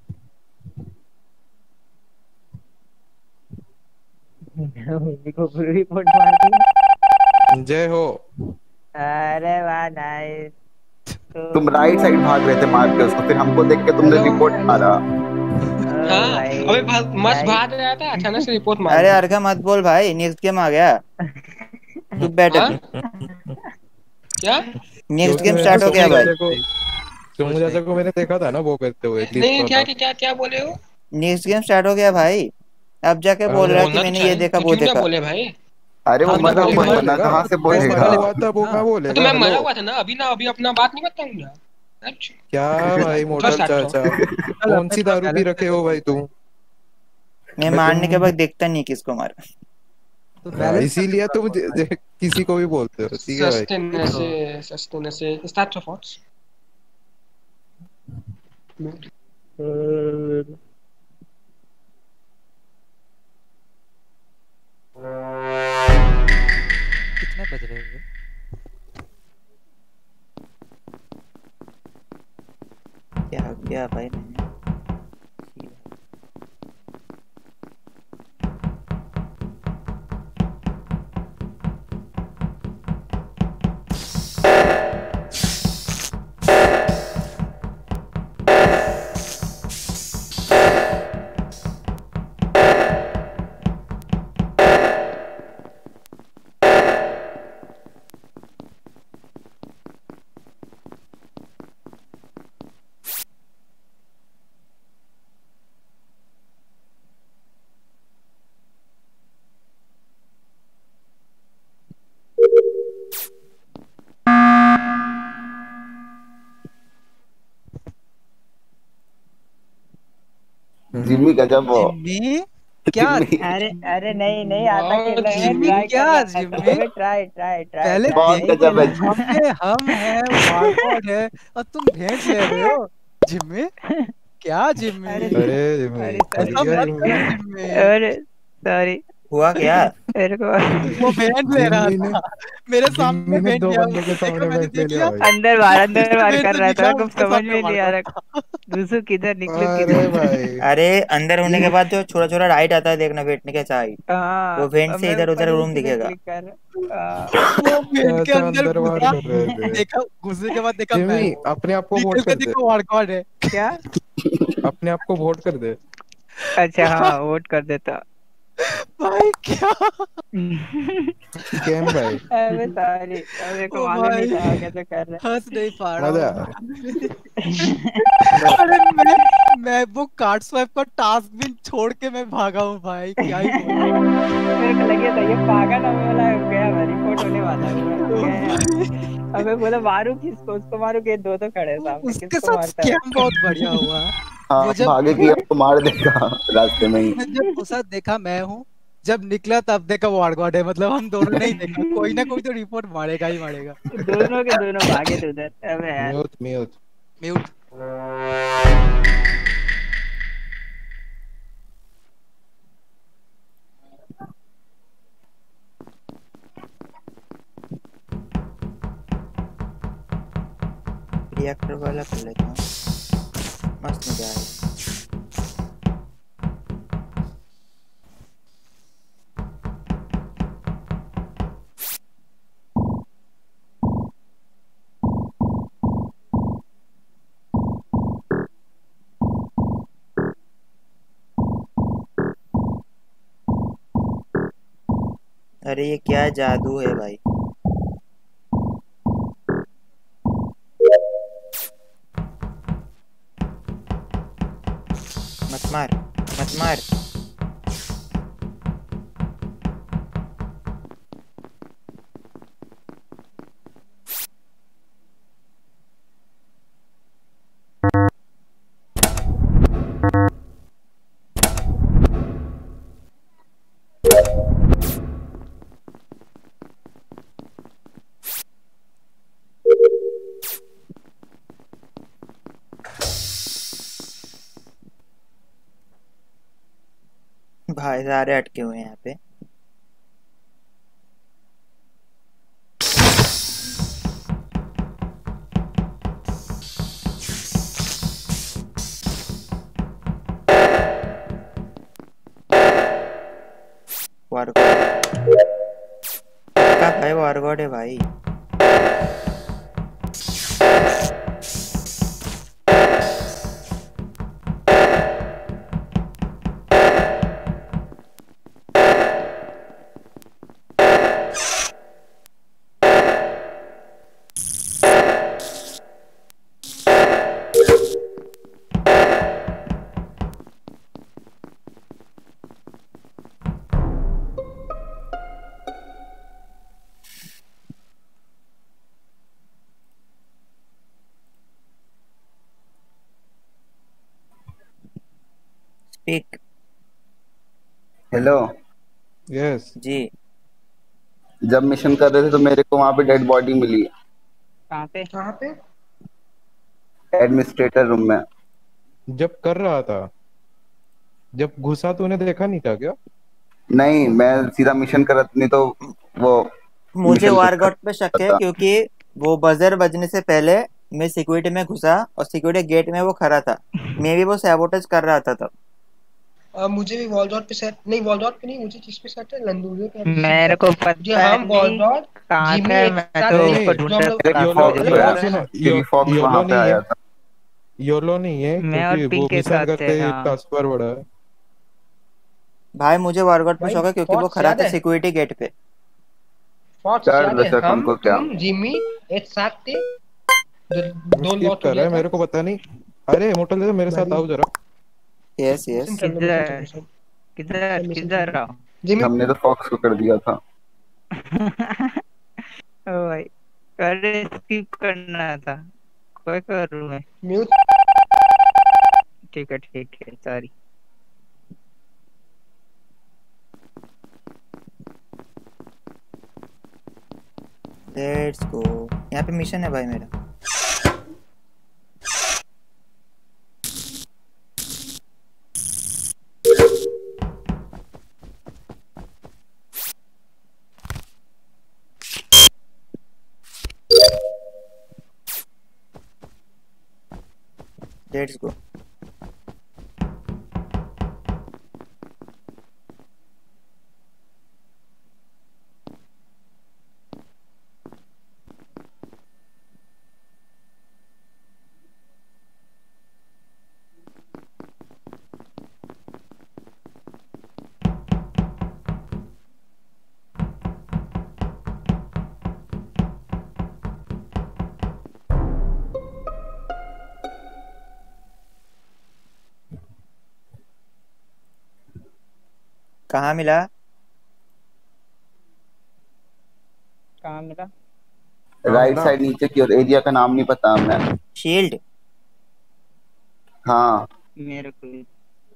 रिपोर्ट मार दी। जय हो। अरे वाह नाइस। तुम राइट साइड भाग रहे थे मार के उसको, फिर हमको देख के तुमने हेलो रिपोर्ट हेलो मारा। हाँ अबे भाग मस्त भाग रहा था, अचानक से रिपोर्ट मार अरे दी। अर्घा मत बोल भाई, नेक्स्ट गेम आ गया। चुप बैठ हाँ अभी। क्या नेक्स्ट क्योंकि गेम मैंने स्टार्ट हो कुछ गया सोमू नहीं भाई। चाचा को कुछ सोमू चाचा नहीं। को मैंने देखा था ना वो करते हुए लीव नहीं कर क्या रहा। क्या क्या क्या बोले हो? नेक्स्ट गेम स्टार्ट हो गया भाई। अब जाके बोल अरे रहा है कि बोलना तो मैंने ये चाहिए, देखा तो वो क्यों ना देखा। बोले भाई? अरे वो हाँ क्यों ना तो मना बोले अभी भाई? वरना बोलेगा कहाँ से वो मैं बोलेगा। मरा पहले हुआ था वो हाँ क्या तो बोलेगा। मैं हेलो मरा हुआ था ना अभी ना, अभी अपना बात नहीं बताऊंगा। अच्छा क्या भाई चलो मोटल स्टार्ट करो। चाचा, चल कौन अपने सी थोड़ा दारू पी बैलेंस रखे लेके हो भाई खेलते तुम? हैं। मैं मैं मारने के तुम बाद देखता नहीं किसको मारा। तो हाँ, बैलेंस करके इसीलिए थोड़ा तुम बोल ज, भाई। ज, किसी को भी बोलते हो। ठीक है भाई। वही सस्टेन तो से सस्टेन से स्टार्ट ऑफ व्हाट्स कितने बजे क्या भाई नहीं जिम्मी गजब हो। जिम्मी क्या जिम्मी अरे अरे नहीं नहीं आता खेलना है, जिम्मी ट्राई क्या कर रहा जिम्मी था, ट्राई ट्राई ट्राई पहले ट्राई बहुत नहीं गजब है। खेलना। हमने हम है वारगॉड है और तुम भेंट ले रहे हो जिम्मी क्या जिम्मी अरे अरे जिम्मी अरे फंस सॉरी गया ऐसा मत करो जिम्मी। जिम्मी अरे सॉरी हुआ क्या? मेरे को वो भेंट ले रहा जिम्मी ने था मेरे सामने जिम्मी ने भेंट दो लिया बंदों के उसने देखा सामने मैंने भेंट ले देख लिया लिया भाई। अंदर बाहर अंदर उसने बाहर मेरे कर से रहा था, निकला कुछ उसके समझ सामने में नहीं आ वारगॉड रहा। था घुसू किधर निकलू अरे किधर। भाई अरे अंदर होने के बाद जो छोटा छोटा राइट आता है देखना, बैठने के साइड, हाँ वो वेंट अब से मैं इधर ऊपर उधर ही रूम उसी पे दिखेगा। क्लिक कर रहा। वो भेंट के ऐसा अंदर अंदर बार घुसा कर रहे थे। देखा घुसने के बाद देखा मैं जिम्मी हूँ अपने आप को निकल वोट के कर दे। देखा वारगॉड है क्या? अपने आप को वोट कर दे। अच्छा हाँ वोट कर देता। भाई क्या गेम भाई अबे सॉरी, अब मेरे को ओ मालूम नहीं भाई था कैसे कर रहे। हंस नहीं पा रहा मजा हूँ आ अरे मैं मैं वो कार्ड स्वाइप का टास्क भी छोड़ के मैं भागा हूँ भाई क्या ही बोलूं मेरे को लगे था ये पागल होने वाला है, गया मैं रिपोर्ट होने वाला है पूरा ओ गया यार। भाई अब मैं बोला मारू किसको, उसको मारू के दो तो खड़े हैं सामने, उसके किसको साथ मारता है? स्कैम बहुत बढ़िया हुआ हाँ वो जब भागे कि अब तो मार देगा रास्ते में ही। उसने जब घुसा देखा मैं हूँ जब निकला तब देखा वारगॉड है मतलब हम दोनों ने ही देखा कोई ना कोई तो रिपोर्ट मारेगा ही मारेगा दोनों के दोनों भागे थे उधर। अबे यार म्यूट म्यूट म्यूट रिएक्टर वाला कर लेता हूँ, मस्त मजा आएगा। अरे ये क्या जादू है भाई। मत मार मत मार। भाई सारे अटके हुए हैं यहाँ पे। वारगॉड का भाई, वारगॉड है भाई। स्पीक। हेलो यस जी जब मिशन कर रहे थे तो मेरे को वहां पे डेड बॉडी मिली कहाँ पे? कहाँ पे? एडमिनिस्ट्रेटर रूम में। जब कर रहा था जब घुसा तूने देखा नहीं था क्या? नहीं मैं सीधा मिशन कर रहा, नहीं तो वो मुझे मिशन वारगॉड पे शक है था। क्योंकि वो बजर बजने से पहले मैं सिक्योरिटी में घुसा और सिक्योरिटी गेट में वो खड़ा था, मैं भी वो सैबोटेज कर रहा था तब। अब मुझे भी वॉल डॉट पे सेट नहीं, वॉल डॉट पे नहीं, मुझे किस पे सेट है, लंदूरियो पे अभिषेक मेरे सेट को है। जी पता हम वॉल नहीं डॉट कहाँ जिमी था, एक मैं साथ तो नहीं थे उसको नहीं, जो हम ढूंढने लोग लगा योलो मुझे अरे मिल योलो वॉल रहा सुनो, है। यो, चिली फॉक्स योलो वहां पे नहीं आया है, था। योलो नहीं है, मैं और क्योंकि वो पिंक के मिशन साथ थे, करते हाँ। ट्रांसफर बड़ा है। भाई मुझे वारगॉट पे भाई शौक है क्योंकि वो फॉक्स खड़ा याद था है, सिक्योरिटी गेट पे। फॉक्स कर याद दे है, सक हम हमको क्या। तुम जिमी एक साथ थे, दो, दो स्किप लॉट हो कर रहा गया है, था। मेरे को पता नहीं। अरे मोटल दे, मेरे मैं साथ भी आओ जरा। Yes mission yes. चल लो, मिशन चल किधर लो सब किधर सब मिशन चल किधर लो रहा? जिमी। हमने तो फॉक्स को कर दिया था। ओ भाई, अरे स्किप करना था, कोई करूँ मैं। म्यूट। ठीक है ठीक है, सॉरी। लेट्स गो, यहाँ पे मिशन है भाई मेरा। Let's go. कहाँ मिला? कहाँ मिला? राइट साइड नीचे की ओर, एरिया का नाम नहीं पता हमें। शील्ड। हाँ मेरे को भी-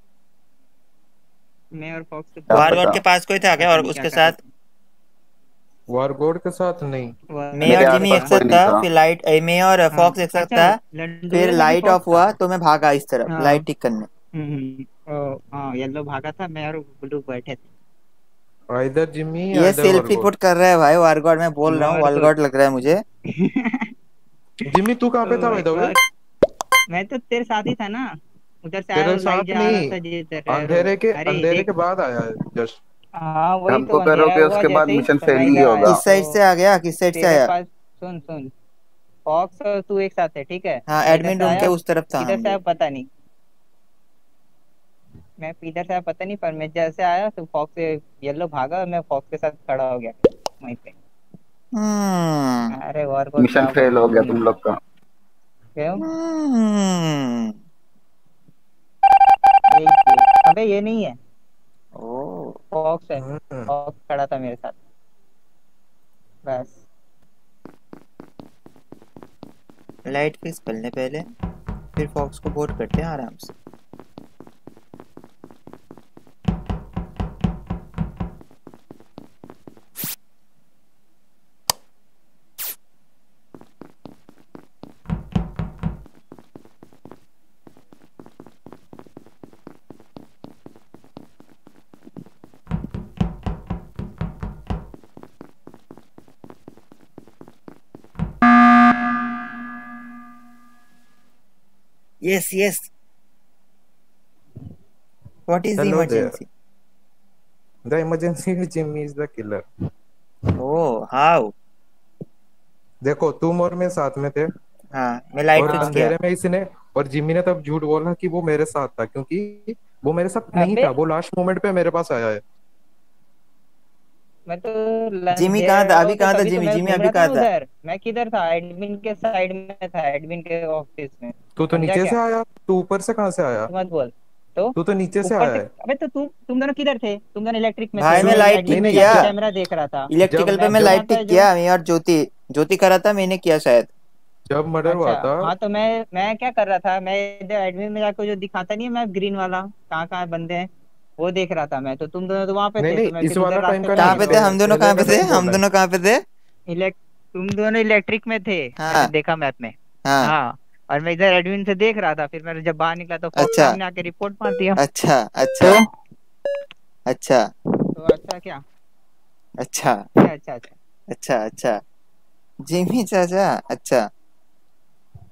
मैं और फॉक्स के क्या वारगॉट पता। के पास कोई था क्या पता और नहीं क्या उसके कर रहे साथ? वारगोड के साथ नहीं। मैं मेरे और जिमी आसपास एक कोई साथ नहीं था, था। फिर लाइट ए, मैं और हाँ फॉक्स एक साथ अच्छा, था। लंडोरियो फिर में भी लाइट फॉक्स ऑफ था। हुआ तो मैं भागा इस तरफ हाँ लाइट ठीक करने। हम्म हम्म, ओ, हाँ येलो भागा था, मैं और ब्लू बैठे थे। आइदर जिमी ये आइदर सेल्फ वारगोड। रिपोर्ट कर रहा है भाई वारगॉड, मैं बोल रहा हूँ वारगॉड। वारगॉड लग रहा है मुझे। जिमी तू कहाँ पे ओ था भाई, भाई दवे? वार मैं तो तेरे साथ ही था ना, उधर से आया तेरे वो लाइट साथ जा रहा नहीं, था जिधर रैरो। अंधेरे के अरे अंधेरे के देख, बाद आया है जस्ट। हाँ वही तो हमको अंधेरा करोगे हुआ उसके बाद जैसे ही मिशन तो फेल मैं ही इधर आया होगा। किस साइड तो से आ गया, किस साइड से तेरे आया? पास। सुन सुन, फॉक्स और तू एक साथ है ठीक है, हाँ मैं इधर एडमिन से रूम के आया, उस तरफ था किधर हम से आया लोग। पता नहीं, मैं इधर से आया पता नहीं, पर मैं जैसे आया तो फॉक्स से येलो भागा और मैं फॉक्स के साथ खड़ा हो गया वहीं पे। हम्म अरे वारगॉड मिशन क्या फेल हो गया बोलूं, तुम लोग का। क्यों? हम्म यही ये- अबे ये नहीं है, ओ फॉक्स है, हम्म। फॉक्स खड़ा था मेरे साथ बस। लाइट फिक्स करने पहले, फिर फॉक्स को वोट करते हैं आराम से। Yes, yes. What is the Hello there. emergency? The emergency with Jimmy is the killer. Oh, how? देखो तुम और मैं साथ में थे हाँ मैं लाइट और फिक्स किया। अंधेरे में इसने, और जिमी ने तब झूठ बोला कि वो मेरे साथ था, क्योंकि वो मेरे साथ नहीं अबे था, वो लास्ट मोमेंट पे मेरे पास आया है। मैं तो जिमी अंधेरा कहाँ था अभी, हुआ तो कहाँ था तभी तो जिमी? मैं जिमी घूम अभी रहा था कहाँ ना था? उधर, मैं किधर था, एडमिन के साइड में था, एडमिन के ऑफिस में। तू तो समझा नीचे से क्या? आया, तू ऊपर से कहाँ से आया? तू मत बोल तो, तू तो नीचे से ऊपर आया से। है। अबे तो तू तुम दोनों किधर थे? तुम दोनों इलेक्ट्रिक में भाई थे, मैं मैं लाइट नहीं ठीक एडमिन में नहीं, किया, जाके जब कैमरा देख रहा था। इलेक्ट्रिकल जब पे मैं मैं जब कहाँ लाइट था ठीक जो, किया, मैं और ज्योति, ज्योति करा था, मैंने किया शायद। जब मर्डर अच्छा हुआ था, हाँ तो मैं मैं क्या कर रहा था, मैं इधर एडमिन में जाकर जो दिखाता नहीं है मैं ग्रीन वाला कहाँ कहाँ बंदे हैं वो देख रहा था मैं, तो तुम दोनों तो वहां पे नहीं थे, नहीं, तो मैं इस फिर वाला उधर टाइम रास्ते का पे कहाँ नहीं, आया पे ना थे उधर। हम दोनों, पहले कहाँ पे का थे टाइम बोल हम रहा है। दोनों, कहाँ पे थे? इलेक्ट तुम दोनों इलेक्ट्रिक में थे, मैंने हाँ देखा मैप में। हाँ। हाँ, और मैं इधर एडमिन से देख रहा था, फिर मैं जब बाहर निकला तो फॉक्स अच्छा सामने आके रिपोर्ट मार दिया। अच्छा अच्छा तो अच्छा तो अच्छा क्या, अच्छा क्या अच्छा अच्छा? अच्छा अच्छा जिमी चाचा अच्छा।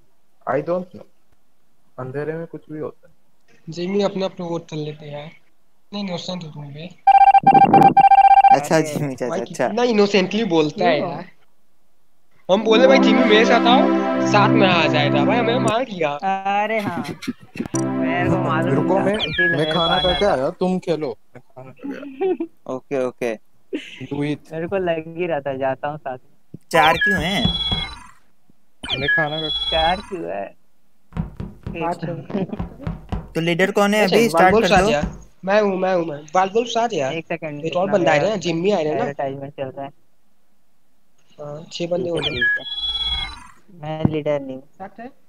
आई डोंट नो, अंधेरे में कुछ भी होता है। जिमी अपने अपने वोट कर लेते हैं यार। नहीं इनोसेंट हो तुम बे। अच्छा अरे जिमी चाचा, भाई अच्छा कितना इनोसेंटली बोलता है क्यों? यार। हम बोले भाई जिमी मेरे साथ आओ, साथ में आ जाएगा भाई, हमें मार दिया। अरे हाँ, मेरे को मालूम रुको, था मैं इसीलिए मैं मेरे को खाना खा आना के था। आया, तुम खेलो, मैं खाना खा के आया। Okay okay. Do it. मेरे को लग ही रहा था जाता हूँ साथ में। चार क्यों हैं? मैं खाना खा चार क्यों है? एक आठ है। तो लीडर कौन है? अच्छा अभी स्टार्ट वालवोल्फ कर आ दो। गया। मैं हूँ मैं हूँ मैं वालवोल्फ आ गया। एक सेकंड एक और रुकना, बंदा आ मेरा रहे हैं, जिम्मी आ रहे हैं ना। एडवर्टाइजमेंट चल रहा है। हाँ छह बंदे ठीक हो है गए। ठीक है, मैं लीडर नहीं हूँ। स्टार्ट है।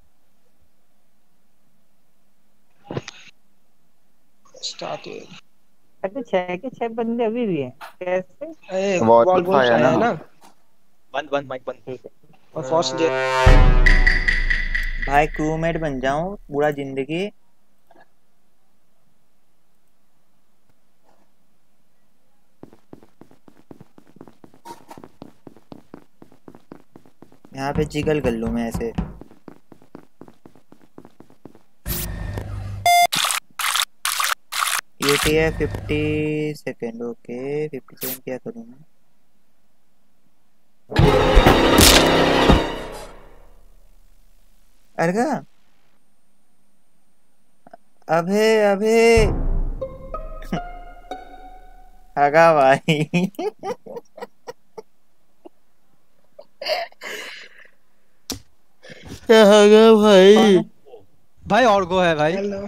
स्टार्ट है। अच्छा छह के छह बंदे अभी भी हैं, कैसे? अरे वॉल्फ वालवोल्फ आया आया ना। है ना। बंद बंद माइक बंद। ठीक है। और फर्स्ट डे। भाई क्रूमेट बन जाऊं पूरा जिंदगी। यहाँ पे जिगल कर लूं मैं ऐसे। ये टी है fifty second. Okay fifty second क्या करूँ मैं? अर्गा अबे अबे अगा भाई अगा भाई भाई और गो है भाई। हेलो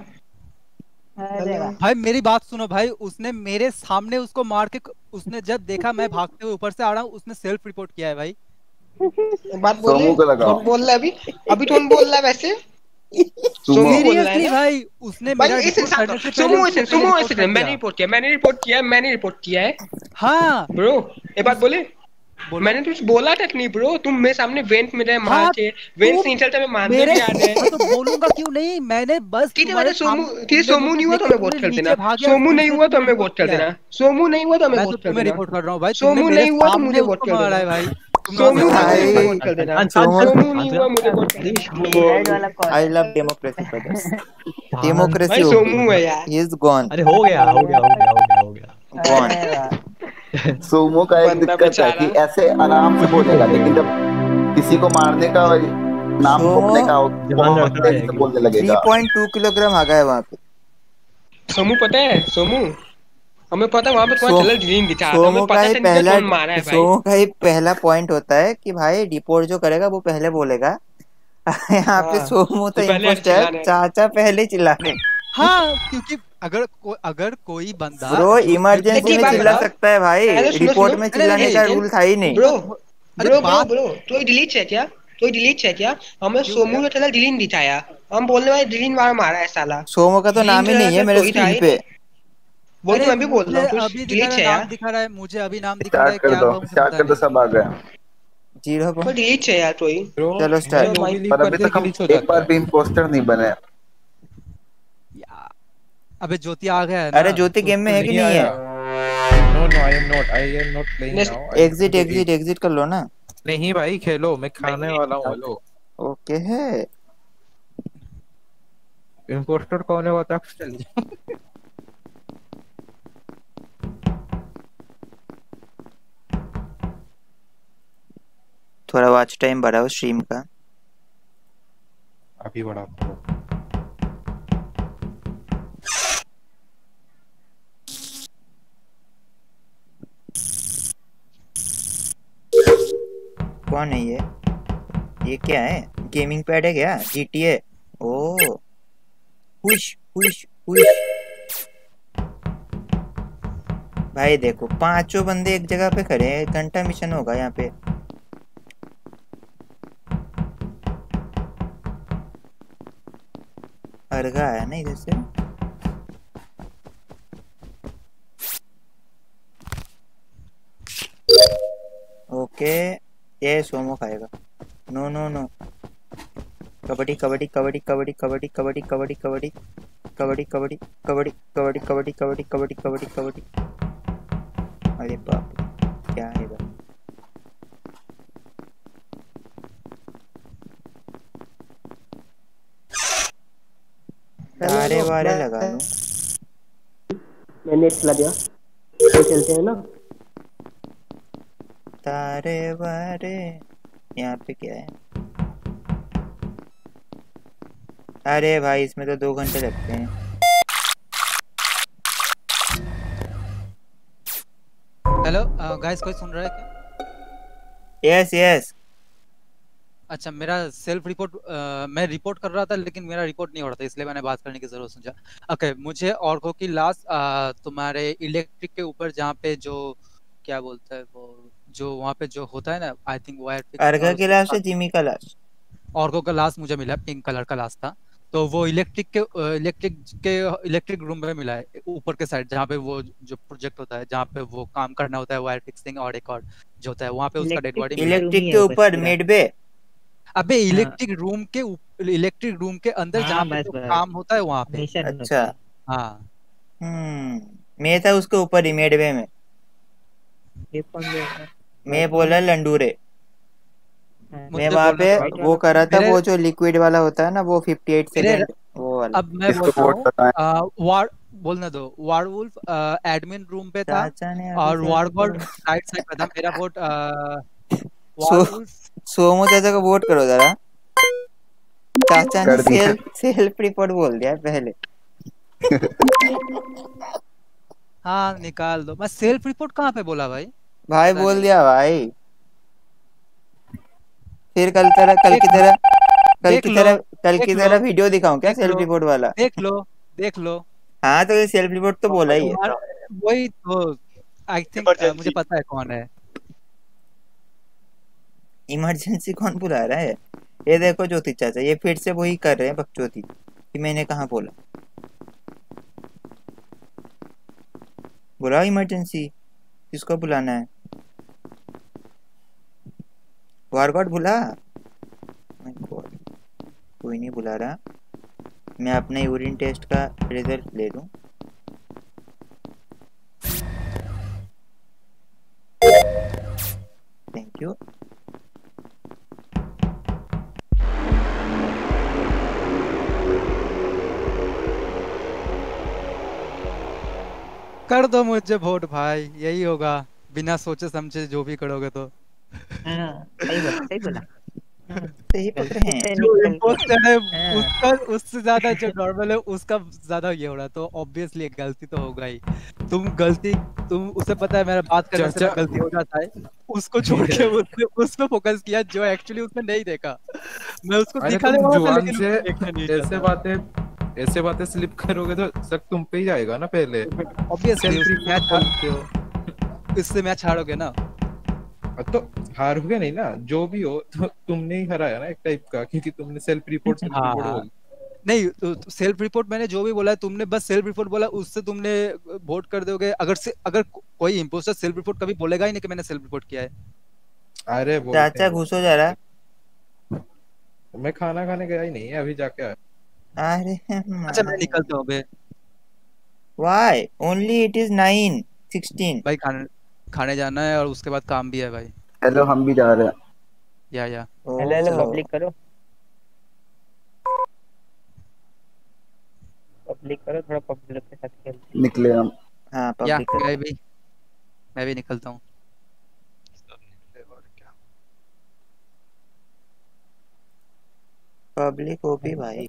अरे वाह। भाई मेरी बात सुनो भाई, उसने मेरे सामने उसको मार के, उसने जब देखा मैं भागते हुए ऊपर से आ रहा हूँ, उसने सेल्फ रिपोर्ट किया है भाई। बात बोले सोमू को लगाओ। कौन बोल रहा है अभी? अभी कौन बोल रहा है वैसे? सुमो सोमू बोल रहा है सीरियसली ना। भाई, उसने भाई मेरा एक रिपोर्ट सेकंड करने से पहले सुमो उसने एक पहले सुमो एक रिपोर्ट कर सेकंड, मैंने दिया। रिपोर्ट किया मैंने रिपोर्ट किया है मैंने रिपोर्ट किया है। हाँ ब्रो एक बात उस, बोले, बोलो। मैंने तुझे बोला तक नहीं ब्रो, तुम मेरे सामने वेंट में रहे मार हाँ के, वेंट तुम से निकलते में मारने मेरे, भी आ रहे मैं हैं। तो बोलूंगा क्यों नहीं, मैंने बस ठीक है तुम्हारे बेटा सोमू, सामने ठीक है तुमने सोमू मुझे नहीं हुआ तो देखे हमें वोट तुमने कर देना। नीचे भागे और सोमू फिर नहीं से हुआ तो तुमने हमें रिपोर्ट वोट कर किया है। देना। सोमू नहीं हुआ तो हमें मैं तो वोट कर तुम्हें देना। रिपोर्ट कर रहा हूँ भाई, तुमने सोमू मेरे नहीं हुआ तो सामने मुझे वोट उसको कर मारा देना। है भाई। तुमने सोमू उसके नहीं हुआ सामने तो रिपोर्ट मुझे भाई वोट कर देना। सोमो सोमू नहीं हुआ मुझे वोट कर हेड वाला देना। कौन आई है? Love democracy brothers. शांत। डेमोक्रेसी भाई ओके। सोमू है यार। ही इज गॉन अरे हो गया हो गया हो गया हो गया हो गया। गॉन। अरे वाह। सुमो का एक बंदा दिक्कत है कि बेचारा। ऐसे आराम से बोलेगा, लेकिन जब किसी को मारने का नाम सोमो फूकने का हो, जवान बहुत लड़ता तेजी है से कि बोलने थ्री लगेगा। पॉइंट टू किलोग्राम आ गया वहां पे। सोमू पता है सोमू, हमें पता है वहां पे तुम्हारा सो चैनल ग्रीन दिखा था, हमें सोमो का पता ही था नहीं था पहला कौन मारा है भाई। सोमो का ही पहला पॉइंट होता है कि भाई रिपोर्ट जो करेगा वो पहले बोलेगा। यहाँ पे हाँ सोमो तो तो पहले हट इम्पोस्टर, चिल्लाने। चाचा पहले चिल्ला रहे। हाँ क्योंकि अगर को, अगर कोई बंदा ब्रो जो जो चीज इमरजेंसी एक में बोलेगा बात चिल्ला बताओ, सकता है भाई, अरे सुनो रिपोर्ट सुनो में नहीं नहीं चिल्लाने नहीं, एक का सेकंड। रूल था ही नहीं। ब्रो वो- वो- अरे ब्रो ब्रो बात ब्रो तो ये डिलीट है क्या? तो ये डिलीट है क्या? हमें क्यों सोमू गया? का चैनल डिलीट दिखाया, हम बोलने वाले डिलीट वाला मारा है साला। सोमो का तो ग्रीन नाम ही नहीं है चैनल मेरे तो ही था स्क्रीन ही पे। नहीं। वही तो अरे मैं भी बोल रहा मुझे हूँ, कुछ अभी दिखा डिलीट रहा है, है नाम यार। दिखा रहा है, मुझे अभी नाम दिखा रहा स्टार्ट है, कर क्या दो, हुआ मुझे स्टार्ट पता कर दो, नहीं। सब आ गए। जीरो कोई डिलीट है यार तो ही। ब्रो चलो मैं स्टार्ट। जो भी लीव पर अभी करते तक हम ग्लिच हो एक जाता बार है। भी इम्पोस्टर नहीं बने। या- अबे ज्योति आ गया है ना, अरे ज्योति तो गेम में उसको है ले कि नहीं नहीं आया। है? No no I am not I am not playing next now, I am exit to exit eat. Exit कर लो ना। नहीं भाई खेलो, मैं खाने वाला हूँ। हेलो ओके है। इम्पोस्टर कौन है बता के चल जा। थोड़ा वॉच टाइम बढ़ाओ स्ट्रीम का। अभी बड़ा तो कौन है ये? ये क्या है? गेमिंग पैड है क्या? जीटीए। ओ हुश हुश हुश। भाई देखो पांचों बंदे एक जगह पे खड़े हैं, घंटा मिशन होगा यहाँ पे। अर्घा आया ना इधर से। ओके ये सोमो खाएगा। No no no. Kabaddi kabaddi kabaddi kabaddi kabaddi kabaddi kabaddi kabaddi kabaddi kabaddi kabaddi kabaddi kabaddi kabaddi kabaddi kabaddi kabaddi. अरे बाप रे, क्या है भाई? तारे वारे लगा मैं लूं। मैं नेट चला गया, तो चलते हैं ना। तारे वारे यहाँ पे क्या है? अरे भाई इसमें तो दो घंटे लगते हैं। हेलो गाइस, कोई सुन रहा है क्या? Yes yes. अच्छा, मेरा सेल्फ रिपोर्ट, मैं रिपोर्ट कर रहा था लेकिन मेरा रिपोर्ट नहीं हो रहा था, इसलिए मैंने बात करने की जरूरत समझा। ओके, मुझे ऑर्को की लाश तुम्हारे इलेक्ट्रिक के ऊपर, जहाँ पे जो क्या बोलता है वो, जो वहाँ पे जो होता है ना, आई थिंक वायर फिक्सिंग, अर्घा और की उसके लाश है, साथ जिमी का लाश। ऑर्को का लाश मुझे मिला, पिंक कलर का लाश था। तो वो इलेक्ट्रिक के इलेक्ट्रिक के इलेक्ट्रिक रूम में मिला है, ऊपर के साइड, जहाँ पे वो जो प्रोजेक्ट होता है, जहाँ पे वो काम करना होता है, वायर फिक्सिंग और एक और जो होता है, वहाँ पे उसका डेड बॉडी मिला है। इलेक्ट्रिक के ऊपर मिड पे। अबे इलेक्ट्रिक रूम के इलेक्ट्रिक रूम के अंदर, जहाँ पे जो काम होता है वहाँ पे। अच्छा। हाँ। हम्म मैं था उसके ऊपर ही मेडवे में। मैं बोला लंडूरे। मैं वहाँ पे वो कर रहा था, वो जो लिक्विड वाला होता है ना, वो अट्ठावन सेकंड वो वाला। अब मैं बोलता हूँ, वार बोलने दो, वारवुल्फ एडमिन रूम पे था और वारगॉड राइट साइड पे था। मेरा वोट वारवुल्फ। सोमो चाचा को वोट करो जरा। चाचा ने सेल्फ सेल्फ रिपोर्ट बोल दिया पहले। हाँ निकाल दो। मैं सेल्फ रिपोर्ट कहाँ पे बोला भाई? भाई बोल दिया भाई। फिर कल तरह कल की तरह कल की तरह कल की तरह वीडियो दिखाऊं क्या सेल्फ रिपोर्ट वाला? देख लो देख लो। हाँ तो ये सेल्फ रिपोर्ट तो बोला ही है। वही तो, आई थिंक मुझे पता है कौन है। इमरजेंसी कौन बुला रहा है? ये देखो ज्योति चाचा, ये फिर से वही कर रहे हैं बकचोदी कि मैंने कहाँ बोला। बुलाओ इमरजेंसी, किसको बुलाना है? वारगॉड बुला। कोई नहीं बुला रहा। मैं अपने यूरिन टेस्ट का रिजल्ट ले लूं। Thank you. कर दो मुझे वोट भाई, यही होगा। बिना सोचे समझे जो भी करोगे तो। सही बोला सही बोला। सही पकड़े हैं। जो इम्पोस्टर है उसका, उससे ज्यादा जो नॉर्मल है उसका ज्यादा ये हो रहा, तो ऑब्वियसली गलती तो होगा ही। तुम गलती तुम उसे पता है मेरा बात करने से गलती हो जाता है, उसको छोड़ के उसने उस पे फोकस किया जो एक्चुअली उसने नहीं देखा। मैं उसको दिखाने वाला था लेकिन उसने देखा नहीं। ऐसे बातें ऐसे बातें स्लिप करोगे तो शक तुम पे ही जाएगा ना पहले। ऑब्वियसली इससे मैच हारोगे ना। तो हारोगे नहीं ना, जो भी हो तो तुमने ही हराया ना एक टाइप का, क्योंकि तुमने सेल्फ रिपोर्ट सेल्फ हाँ, रिपोर्ट बोल नहीं तो सेल्फ रिपोर्ट मैंने जो भी बोला है, तुमने बस सेल्फ रिपोर्ट बोला, उससे तुमने वोट कर दोगे। अगर से अगर कोई इम्पोस्टर सेल्फ रिपोर्ट कभी बोलेगा ही नहीं कि मैंने सेल्फ रिपोर्ट किया है। अरे चाचा घुसो जरा। मैं खाना खाने गया ही नहीं है, अभी जाके आया। अरे अच्छा मैं निकलता हूँ बे। Why? Only it is nine sixteen. भाई खाने खाने जाना है और उसके बाद काम भी है भाई। हेलो हम भी जा रहे हैं। या या हेलो हेलो पब्लिक करो पब्लिक करो, थोड़ा पब्लिक के साथ खेलते हैं। निकले हम। हाँ या पब्लिक मैं भी मैं भी निकलता हूँ। पब्लिक ओपी भाई।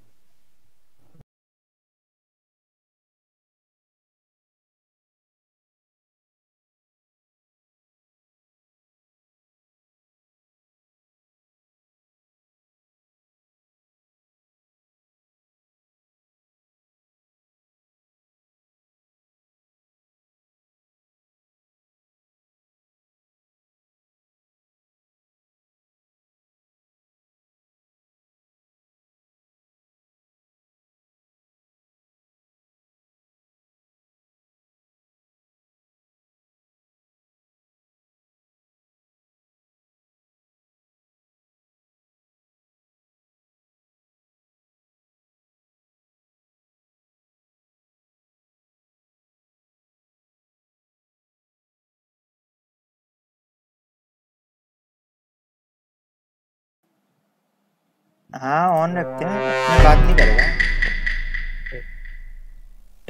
हाँ ऑन रखते हैं, मैं बात नहीं करेगा।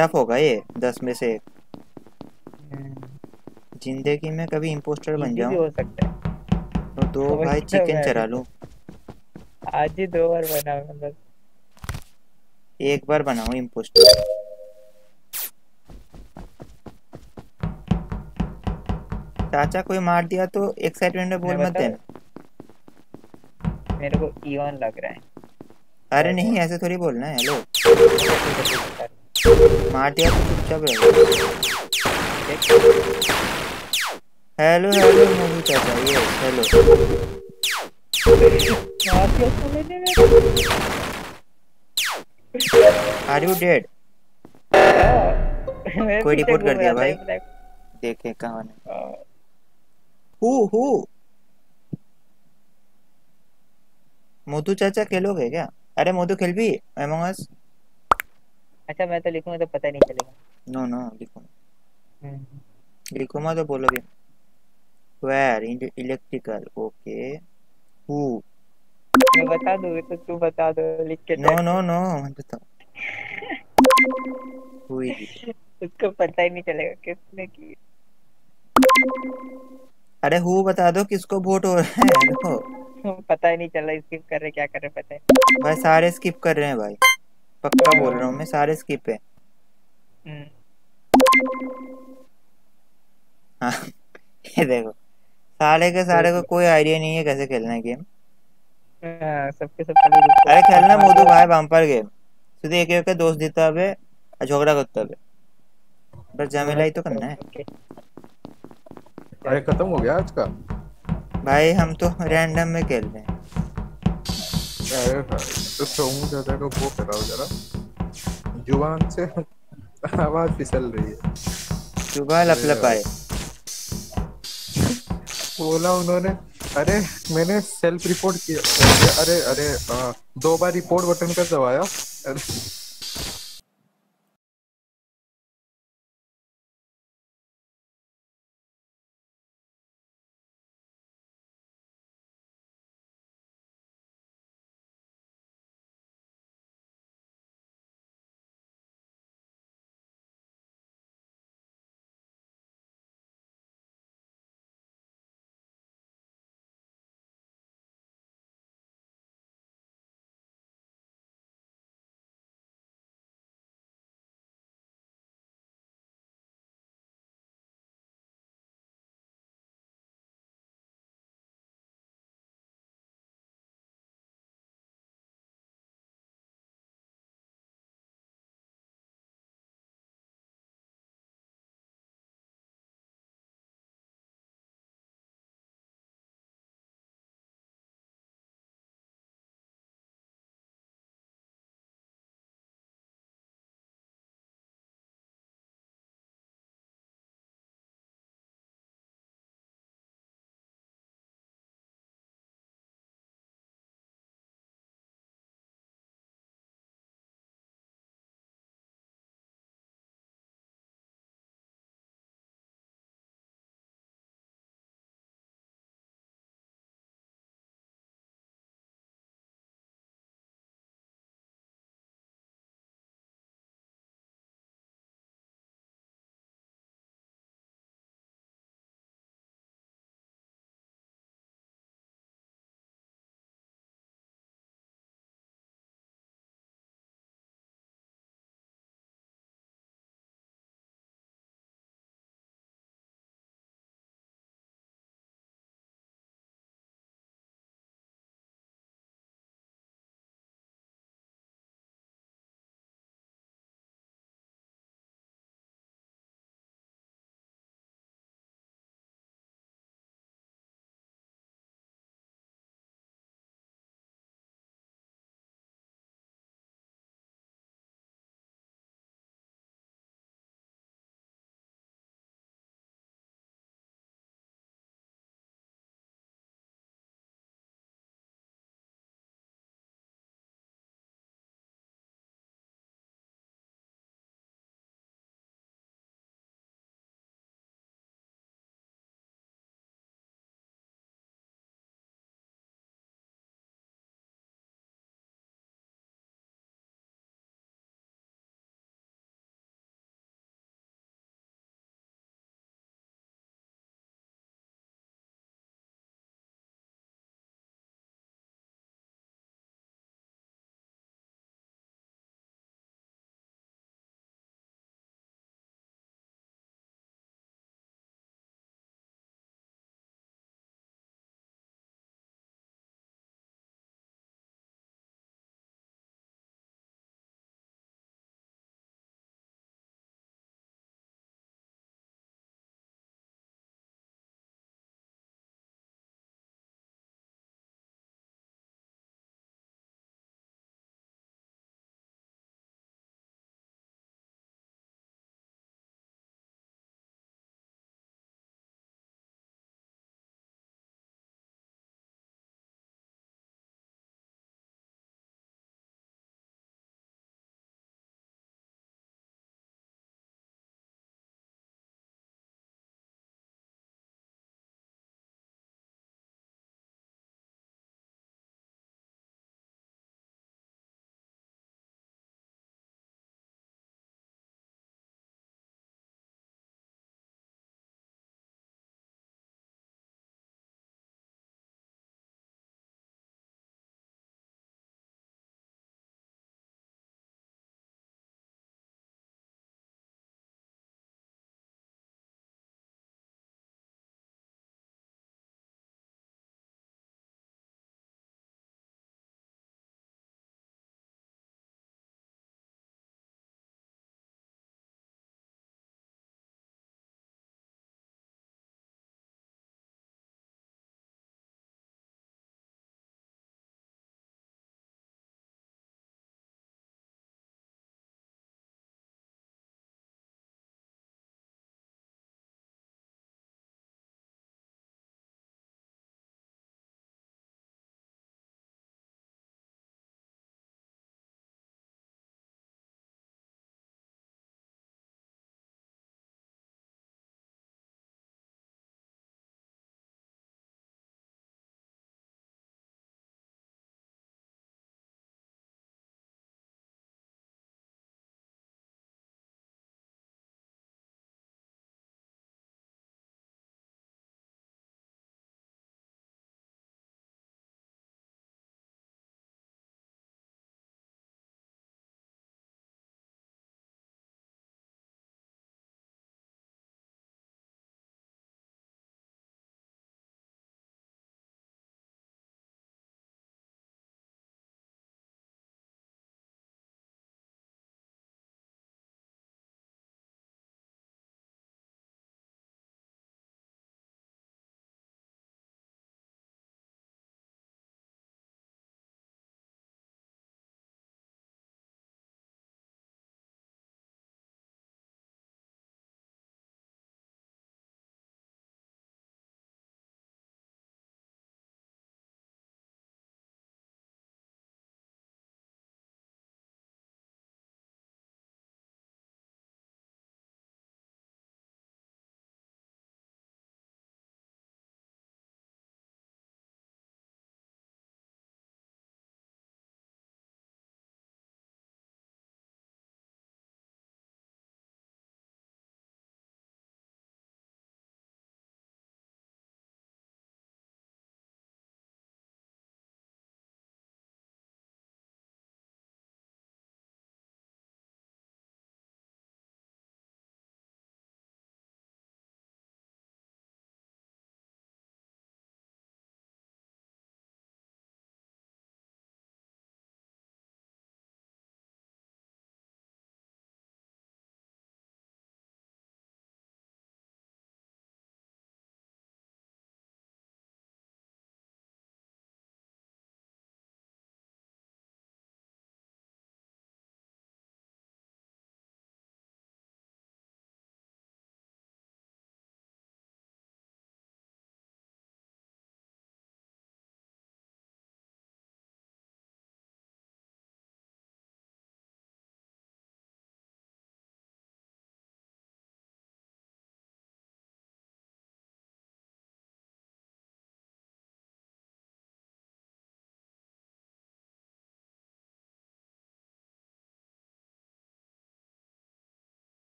टफ होगा ये, दस में से एक। हम्म, जिंदगी में कभी इम्पोस्टर बन इजी भी जाऊं हो सकता है। तो दो वही भाई तो चिकन मैं भी चरा तो लूं। आज ही दो बार बना मैं बस। एक बार बनाऊं इम्पोस्टर। चाचा कोई मार दिया तो एक्साइटमेंट में मैं बोल मत बताऊं, देना। मेरे को ईवन लग रहा है अरे शायद। नहीं, ऐसे थोड़ी बोलना है। हेलो, अच्छा ठीक है, ठीक है कर। मार दिया तो चुपचाप रहो। देख हेलो हेलो मोनू चाचा, ये हेलो। मार दिया तो मैंने मेरे। Are you dead? हाँ, मैं कोई पीछे रिपोर्ट कर घूम दिया रहा था भाई। ये ब्लैक। देखे कहाँ ने। हाँ, हु हु मोटू चाचा खेलोगे क्या? अरे मोटू खेल भी अमंग अस। अच्छा मैं तो लिखूंगा तो पता नहीं चलेगा। नो नो, लिखो। हम्म, लिखो मत तो बोलो भी। Where electrical, okay. हु। मैं बता दूँ तो तू बता दो लिख के नो चैट नो में। नो, मत बताओ। Who is it? उसको पता ही नहीं चलेगा किसने की। अरे हु बता दो, किसको वोट हो रहा है? हेलो पता ही नहीं चल रहा स्किप कर रहे क्या कर रहे पता ही भाई, सारे स्किप कर रहे हैं भाई। पक्का बोल रहा हूँ मैं, सारे स्किप है। नहीं। हाँ। ये देखो, सारे के सारे देख को लो। कोई आइडिया नहीं है कैसे खेलना है गेम। हाँ, सबके सब खाली अरे रिपोर्ट खेलना मार मोदू दिया। भाई, बम्पर गेम। सीधे एक एक के दोस्त जीता है और झगड़ा करता है। बस झमेला ही तो करना है ओके अरे चल। खत्म हो गया आज का। भाई। हम तो रैंडम में खेल रहे हैं। अरे भाई, तो सोमू चाचा को वो कराओ जरा, जुबान से आवाज फिसल रही है। सुबह अरे लपलप भाई, आए। बोला उन्होंने। अरे मैंने सेल्फ रिपोर्ट किया। अरे अरे आ, दो बार रिपोर्ट बटन का दबाया। अरे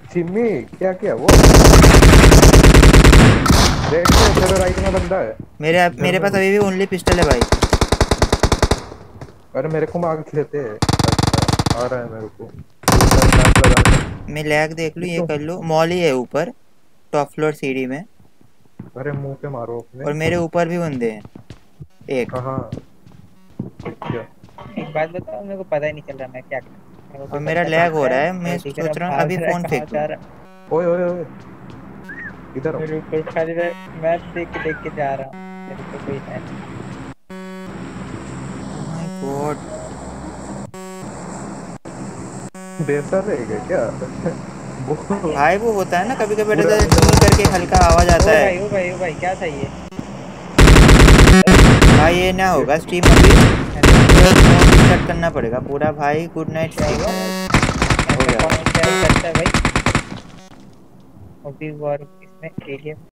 जिम्मी क्या किया वो? देख तेरे राइट में बंदा है। मेरे मेरे पास अभी भी ओनली पिस्टल है भाई। अरे मेरे को मार लेते हैं। आ रहा है मेरे को। मैं लैग देख लूं, ये कर लो। मॉली है ऊपर टॉप फ्लोर सीढ़ी में। अरे मुंह पे मारो अपने। और मेरे ऊपर भी बंदे हैं एक। कहां? क्या? एक बात बताओ, मेरे को पता ही नहीं चल रहा मैं क्या करूं। और मेरा लैग हो रहा है, मैं सोच रहा हूँ अभी फोन फेंक दूं। ओए ओए ओए इधर आओ। मेरे ऊपर खाली मैं मैप देख के देख के जा रहा हूँ, मेरे को कोई है। माय गॉड बेहतर रहेगा क्या? भाई वो होता है ना कभी कभी करके हल्का आवाज आता है। भाई ओ भाई ओ भाई क्या था ये? भाई ये ना होगा स्ट्रीम अभी सेट करना पड़ेगा पूरा भाई। गुड नाइट स्ट्रीम हो गया करता है भाई। अभी और इसमें एलियन